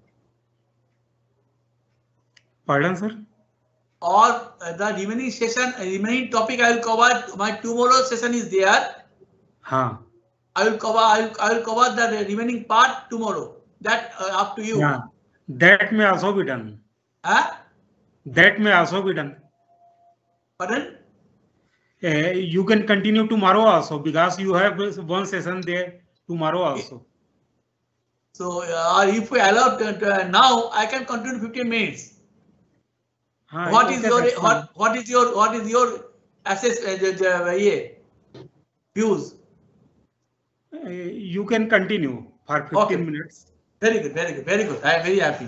Pardon, sir? Or uh, the remaining session, remaining topic I will cover. My tomorrow session is there. Huh. I will cover. I will, I will cover the remaining part tomorrow. That uh, up to you. Yeah. That may also be done. Huh? That may also be done. Pardon? Uh, you can continue tomorrow also because you have one session there tomorrow also. So uh, if we allow uh, now, I can continue fifteen minutes. Huh, what okay, is your what what is your what is your assess uh, the, the, yeah, views? Uh, you can continue for fifteen okay. minutes. Very good, very good, very good. I am very happy.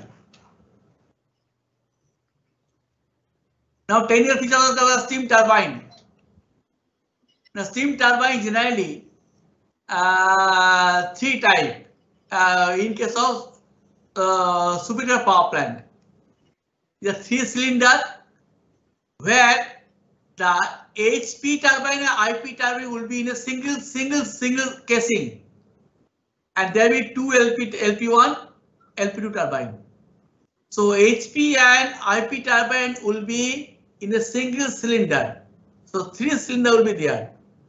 Now, ten year feature of the steam turbine. Now, steam turbine generally uh, three type. Uh, in case of uh, supercritical power plant, the three cylinder where the H P turbine and I P turbine will be in a single single single casing, and there will be two L P L P one, L P two turbine. So H P and I P turbine will be in a single cylinder. So three cylinder will be there.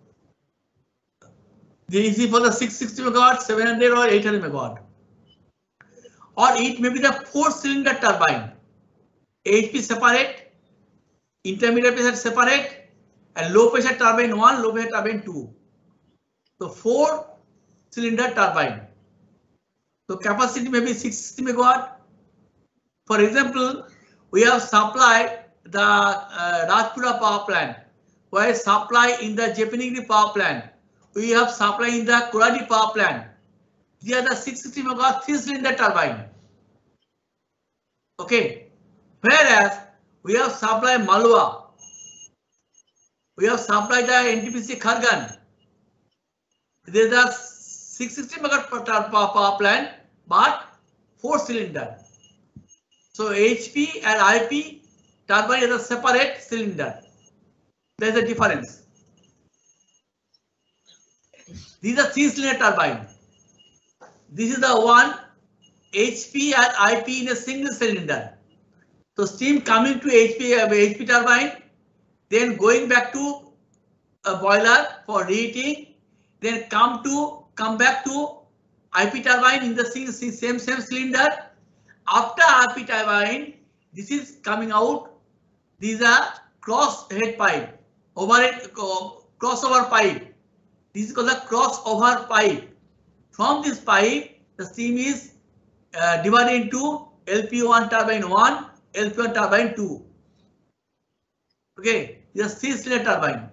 This is for the six sixty megawatt, seven hundred or eight hundred megawatt. Or it may be the four cylinder turbine. H P separate, intermediate pressure separate, and low pressure turbine one, low pressure turbine two. So four cylinder turbine. So capacity may be six hundred sixty megawatt. For example, we have supplied the uh, Rajpura power plant, where supply in the Jepanigiri power plant. We have supply in the Kuradi power plant. These are the six hundred sixty megawatt three cylinder turbine. Okay. Whereas we have supplied Malwa. We have supplied the N T P C Khargan. There is a six hundred sixty megawatt power plant, but four cylinder. So H P and I P turbine is a separate cylinder. There is a difference. These are three cylinder turbine. This is the one H P and I P in a single cylinder. So steam coming to H P, uh, H P turbine, then going back to a boiler for reheating, then come to come back to I P turbine in the same same, same cylinder. After I P turbine, this is coming out. These are cross head pipe, overhead uh, crossover pipe. This is called the crossover pipe. From this pipe, the steam is uh, divided into L P one turbine one, L P one turbine two. Okay, this is three cylinder turbine.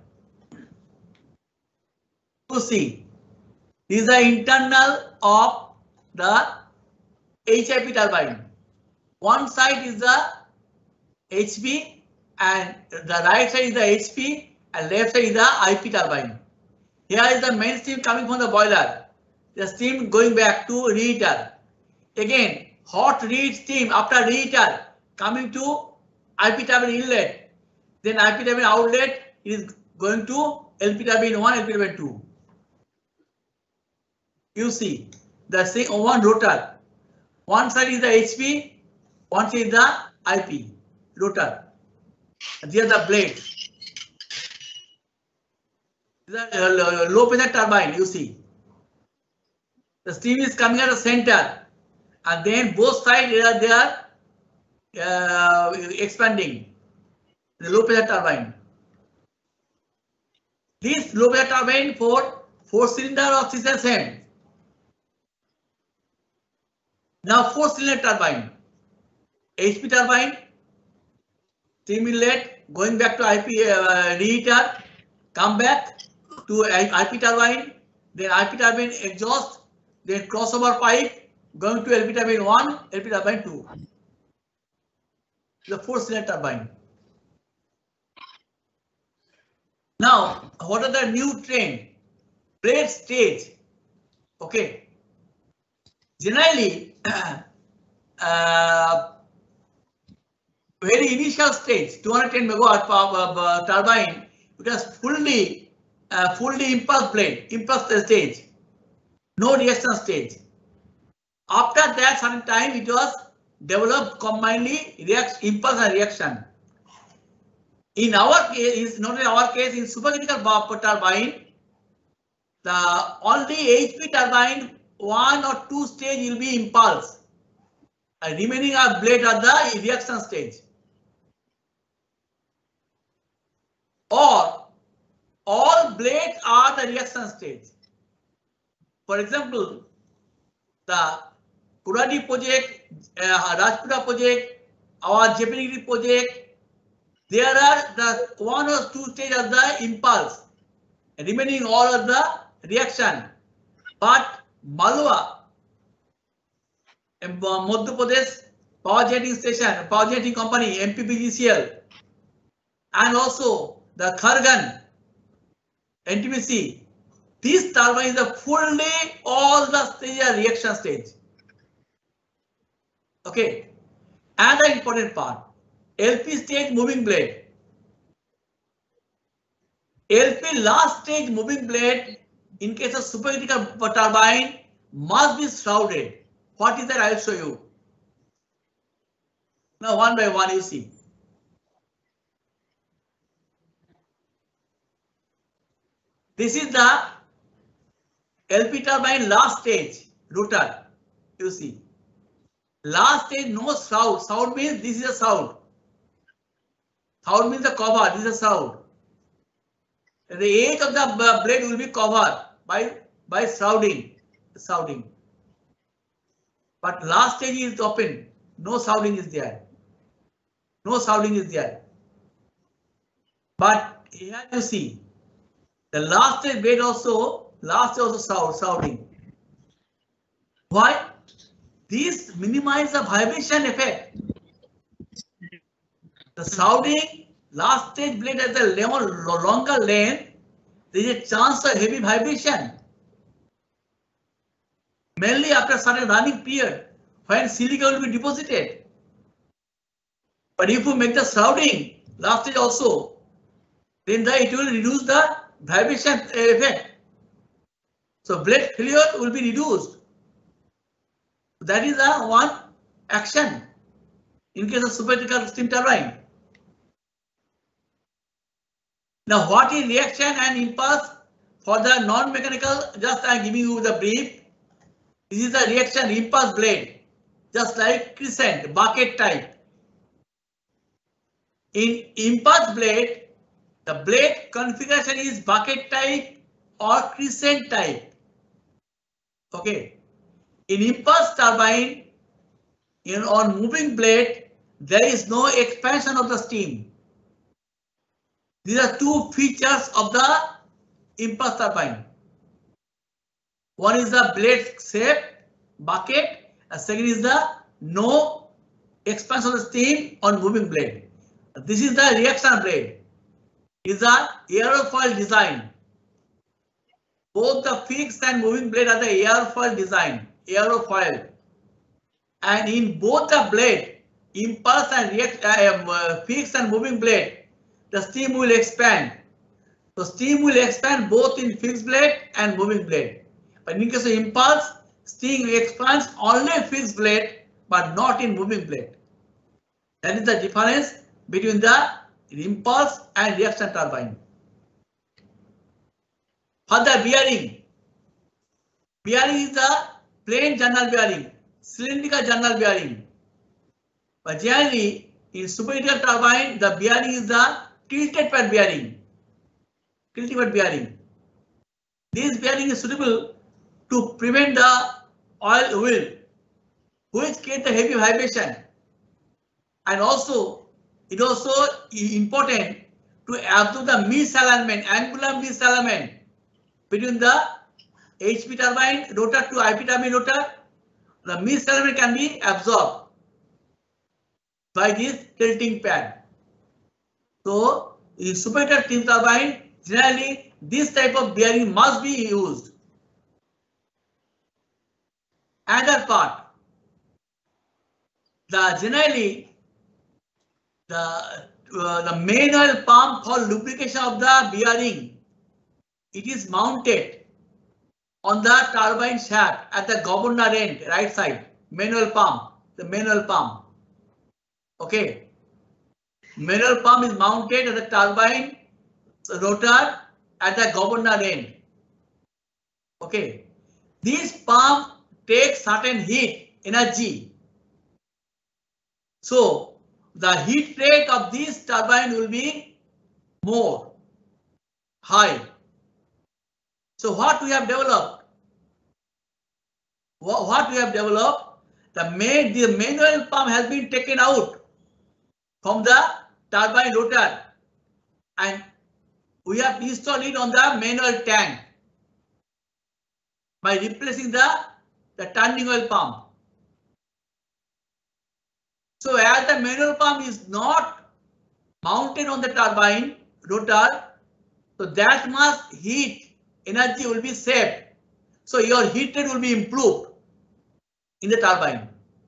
To see, this is the internal of the H I P turbine. One side is the H P and the right side is the H P and left side is the I P turbine. Here is the main steam coming from the boiler. The steam going back to reheater. Again, hot reheat steam after reheater coming to I P turbine inlet. Then I P turbine outlet is going to L P turbine one, L P turbine two. You see the same one rotor. One side is the H P, one side is the I P rotor. These are the blades. These are uh, low pressure turbine. You see, the steam is coming at the center, and then both sides they are, they are uh, expanding. The low pressure turbine. This low pressure turbine for four cylinder or six S M. Now four cylinder turbine, H P turbine, steam inlet, going back to I P uh, reheater, come back to I P turbine, then I P turbine exhaust, then crossover pipe, going to L P turbine one, L P turbine two. The four cylinder turbine. Now, what are the new trend? Blade stage. Okay. Generally, uh, very initial stage, two hundred ten megawatt power uh, turbine, it was fully, uh, fully impulse blade, impulse stage, no reaction stage. After that, certain time it was developed combinedly react, impulse and reaction. In our case, not in our case, in supercritical turbine, the only H P turbine one or two stage will be impulse, and remaining are blade at the reaction stage. Or all blades are the reaction stage. For example, the Kuradi project, uh, Rajpura project, our Jepanigiri project, there are the one or two stages of the impulse, remaining all of the reaction. But Malwa, Madhya Pradesh Power Generating Station, Power Generating Company, M P P G C L, and also the Khargan, N T P C, this turbine is a fully all the stage are reaction stage. Okay, another important part, L P stage moving blade. L P last stage moving blade in case of supercritical turbine must be shrouded. What is that? I will show you. Now one by one you see. This is the L P turbine last stage rotor. You see. Last stage no shroud. Shroud means this is a shroud. Shroud means the cover. This is a shroud. The edge of the blade will be covered by by shrouding. Shrouding. but last stage is open. No sounding is there. No sounding is there. But here you see the last stage blade also, last stage also sound, sounding. Why? This minimize the vibration effect. The sounding last stage blade at the longer length, there is a chance of heavy vibration. Mainly after certain running period when silica will be deposited. But if you make the sounding last stage also, then the, it will reduce the vibration effect. So blade failure will be reduced. That is a one action in case of supercritical steam turbine. Now what is reaction and impulse for the non-mechanical? Just I am giving you the brief. This is the reaction impulse blade, just like crescent bucket type. In impulse blade, the blade configuration is bucket type or crescent type. Okay. In impulse turbine, in on moving blade, there is no expansion of the steam. These are two features of the impulse turbine. One is the blade shape, bucket, and second is the no expansion of the steam on moving blade. This is the reaction blade. Is a aerofoil design. Both the fixed and moving blade are the aerofoil design. Aerofoil, and in both the blade, impulse and react, uh, fixed and moving blade, the steam will expand. So steam will expand both in fixed blade and moving blade. But in case of impulse, steam expands only fixed blade but not in moving blade. That is the difference between the impulse and reaction turbine. For the bearing, bearing is the plain journal bearing, cylindrical journal bearing. But generally, in supercritical turbine, the bearing is the tilted pad bearing. Tilted pad bearing. This bearing is suitable to prevent the oil wheel, which creates the heavy vibration. And also, it also is important to absorb the misalignment, angular misalignment between the H P turbine rotor to I P turbine rotor. The misalignment can be absorbed by this tilting pad. So in supercritical steam turbine, generally this type of bearing must be used. Another part, the generally the uh, the main oil pump for lubrication of the bearing, it is mounted on the turbine shaft at the governor end, right side, manual pump, the manual pump. Okay. Manual pump is mounted at the turbine rotor at the governor end. Okay. This pump takes certain heat, energy. So the heat rate of this turbine will be more high. So what we have developed, what we have developed, the main the manual pump has been taken out from the turbine rotor and we have installed it on the manual tank by replacing the, the turning oil pump. So as the manual pump is not mounted on the turbine rotor, so that much heat energy will be saved. So your heat rate will be improved in the turbine.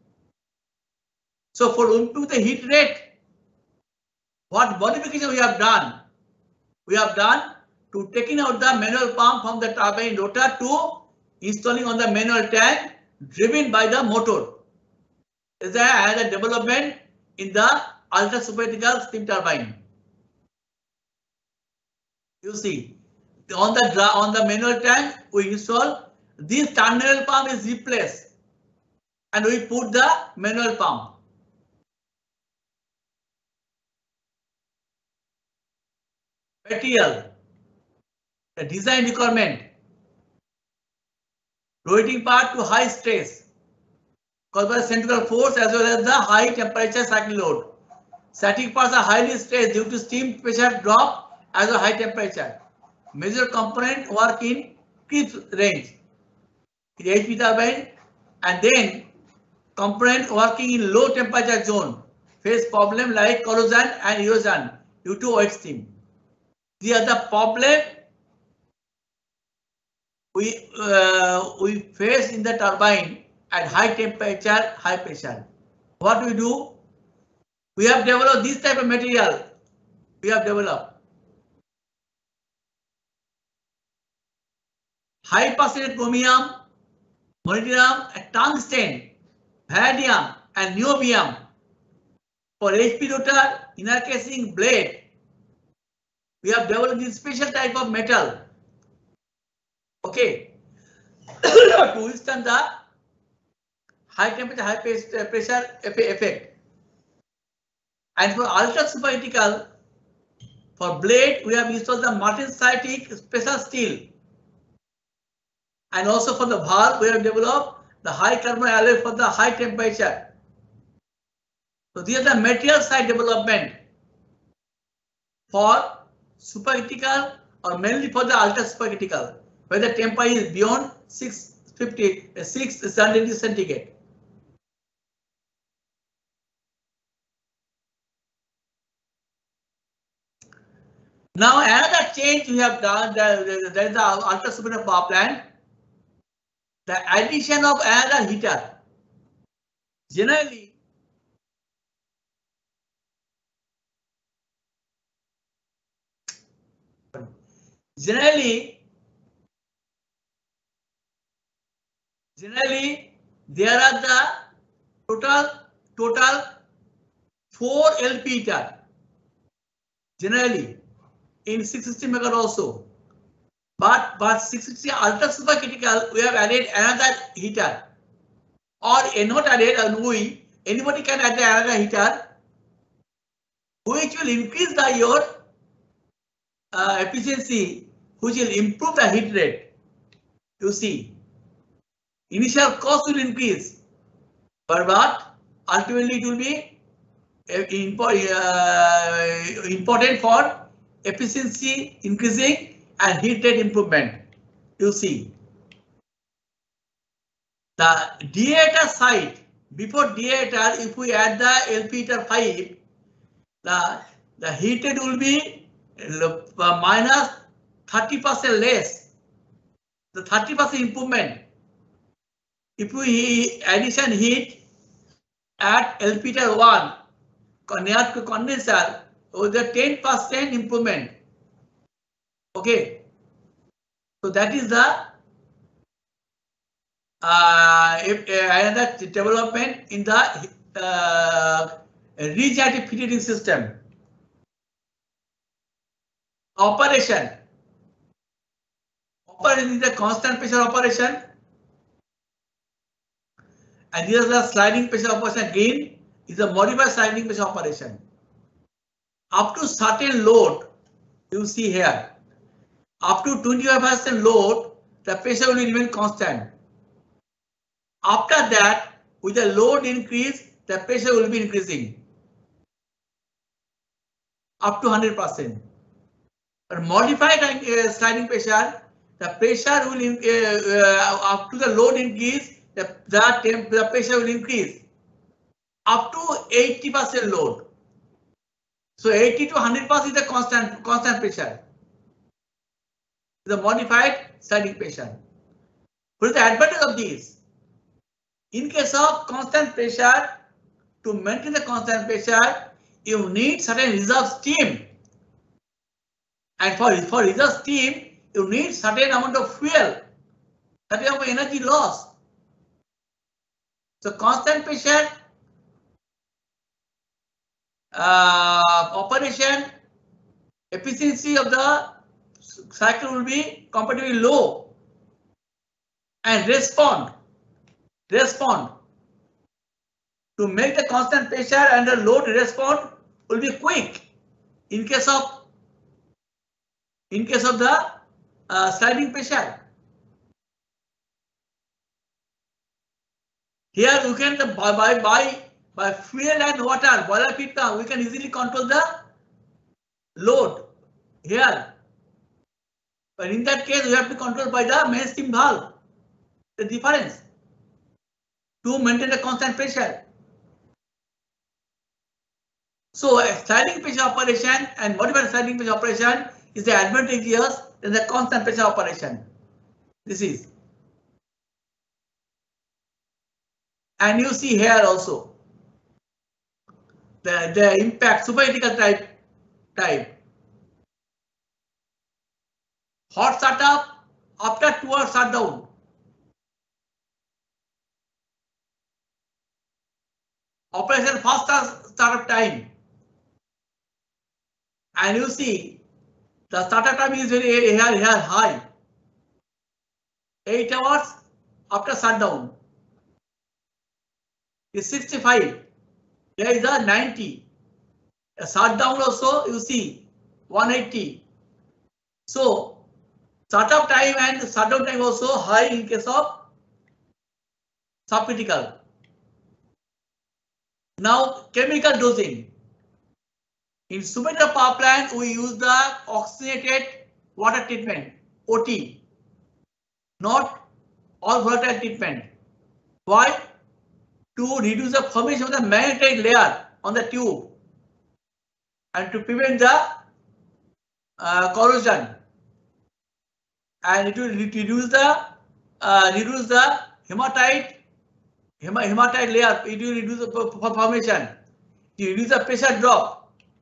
So for improve the heat rate, what modification we have done? We have done to taking out the manual pump from the turbine rotor to installing on the manual tank driven by the motor. This has a development in the ultra supercritical steam turbine. You see, on the on the manual tank we install this tunnel pump is replaced and we put the manual pump. Material, the design requirement, rotating part to high stress. caused by the centrifugal force as well as the high temperature cycling load. Static parts are highly stressed due to steam pressure drop as well as high temperature. Major component work in crisp range, in H P turbine, and then component working in low temperature zone face problem like corrosion and erosion due to wet steam. These are the problem we uh, we face in the turbine at high temperature, high pressure. What we do? We have developed this type of material. We have developed high percentage chromium, molybdenum, tungsten, vanadium, and niobium for H P rotor, inner casing, blade. We have developed this special type of metal. Okay, to withstand the high temperature, high pressure effect. And for ultra supercritical, for blade, we have installed the martensitic special steel. And also for the valve, we have developed the high carbon alloy for the high temperature. So these are the material side development for supercritical or mainly for the ultra supercritical, where the temperature is beyond six fifty, six hundred centigrade. Now another change we have done, there is the ultra supercritical power plant, the addition of another heater. Generally, generally, generally there are the total total four L P heater. Generally, in six sixty megawatt also, but but six sixty ultra supercritical we have added another heater, or a not added, and we anybody can add another heater, which will increase the your uh, efficiency, which will improve the heat rate. You see, initial cost will increase, but but ultimately it will be uh, important for efficiency increasing and heat rate improvement. You see, the deator side, before deator, if we add the L P heater five, the the heat rate will be uh, minus thirty percent less, the thirty percent improvement. If we addition heat at L P heater one near to condenser, with a ten percent improvement. Okay, so that is the uh, if, uh, another development in the uh, regenerative heating system. Operation. Operation is a constant pressure operation, and this is the sliding pressure operation. Again, is a modified sliding pressure operation. Up to certain load, you see here, up to twenty-five percent load, the pressure will remain constant. After that, with the load increase, the pressure will be increasing up to one hundred percent. But modified uh, sliding pressure, the pressure will in, uh, uh, up to the load increase, the, the, temp, the pressure will increase up to eighty percent load. So eighty to one hundred percent is the constant constant pressure. The modified sliding pressure. What is the advantage of this? In case of constant pressure, to maintain the constant pressure, you need certain reserve steam. And for, for reserve steam, you need certain amount of fuel, certain amount of energy loss. So constant pressure uh, operation efficiency of the cycle will be comparatively low, and respond respond to make the constant pressure and the load respond will be quick in case of in case of the uh, sliding pressure. Here you can by by by, by fuel and water boiler feed pump, we can easily control the load here. But in that case, we have to control by the main steam valve. The difference to maintain the constant pressure. So a sliding pressure operation and whatever sliding pressure operation is the advantageous than the constant pressure operation. This is. And you see here also the, the impact supercritical type type. Hot startup after two hours shutdown. Operation fast startup time. And you see the startup time is very here, here high. eight hours after shutdown is sixty-five. There is a ninety. A shutdown also you see one eighty. So startup time and shutdown time also high in case of subcritical. Now chemical dosing. In supercritical power plant we use the oxygenated water treatment O T, not all volatile treatment. Why? To reduce the formation of the magnetite layer on the tube and to prevent the uh, corrosion, and it will reduce the uh, reduce the hematite hem hematite layer. It will reduce the formation. It will reduce the pressure drop.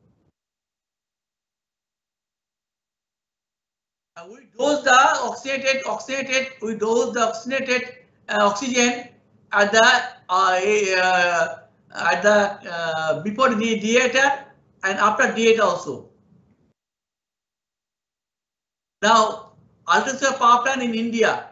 Uh, we dose the oxygenated oxygenated. We dose the oxygenated uh, oxygen at the uh, uh, at the uh, before the deator and after deator also. Now, ultra power plant in India.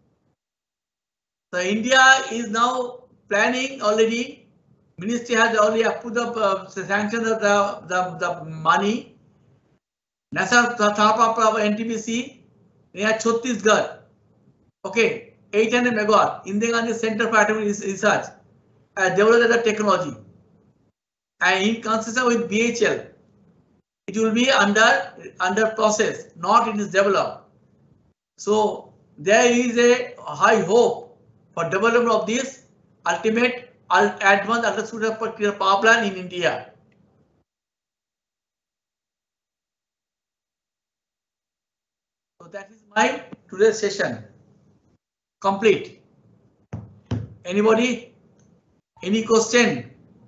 So India is now planning already. Ministry has already approved the uh, sanction of the, the the money. National Thermal Power N T P C near Chhattisgarh. Okay, eight hundred megawatt. Indira Gandhi Center for Atomic Research uh, developed the technology, and in consortium with B H L, it will be under under process, not it is developed. So there is a high hope for development of this ultimate advanced ultra-supercritical power plant in India. So that is my today's session. Complete. Anybody? Any question?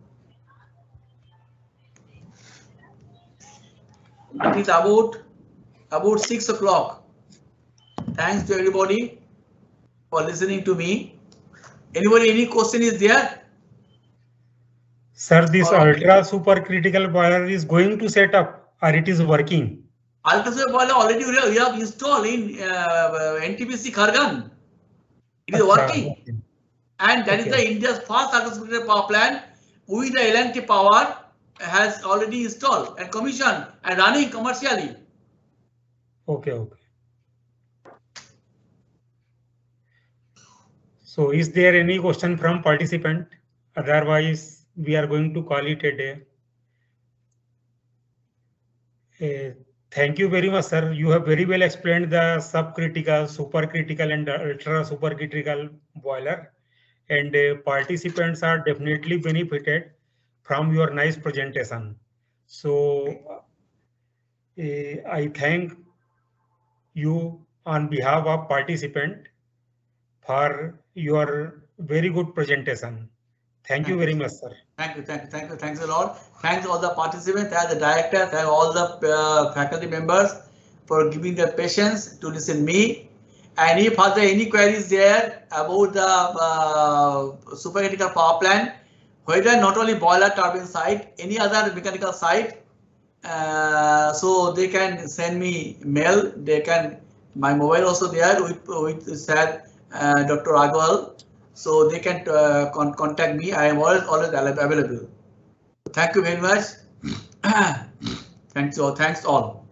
It is about about six o'clock. Thanks to everybody for listening to me. Anybody, any question is there? Sir, this or, ultra supercritical boiler is going to set up or it is working? Ultra super boiler already we have installed in uh, N T P C Khargan. It is working, okay. And that okay. is the India's first ultra supercritical power plant with the L and T power has already installed and commissioned and running commercially. Okay, okay. So is there any question from participant? Otherwise, we are going to call it a day. Uh, thank you very much, sir. You have very well explained the subcritical, supercritical and ultra supercritical boiler. And uh, participants are definitely benefited from your nice presentation. So uh, I thank you on behalf of participant for your very good presentation. Thank, thank you very much, sir. Thank you, thank you, thank you, thanks a lot. Thanks all the participants, thank the director, thank all the uh, faculty members for giving their patience to listen to me. And if there any queries there about the uh, supercritical power plant, whether not only boiler turbine side, any other mechanical side, uh, so they can send me mail. They can my mobile also there with with sir uh, Doctor Agarwal, so they can uh, con contact me. I am always always available. Thank you very much. Thanks all. Thanks all.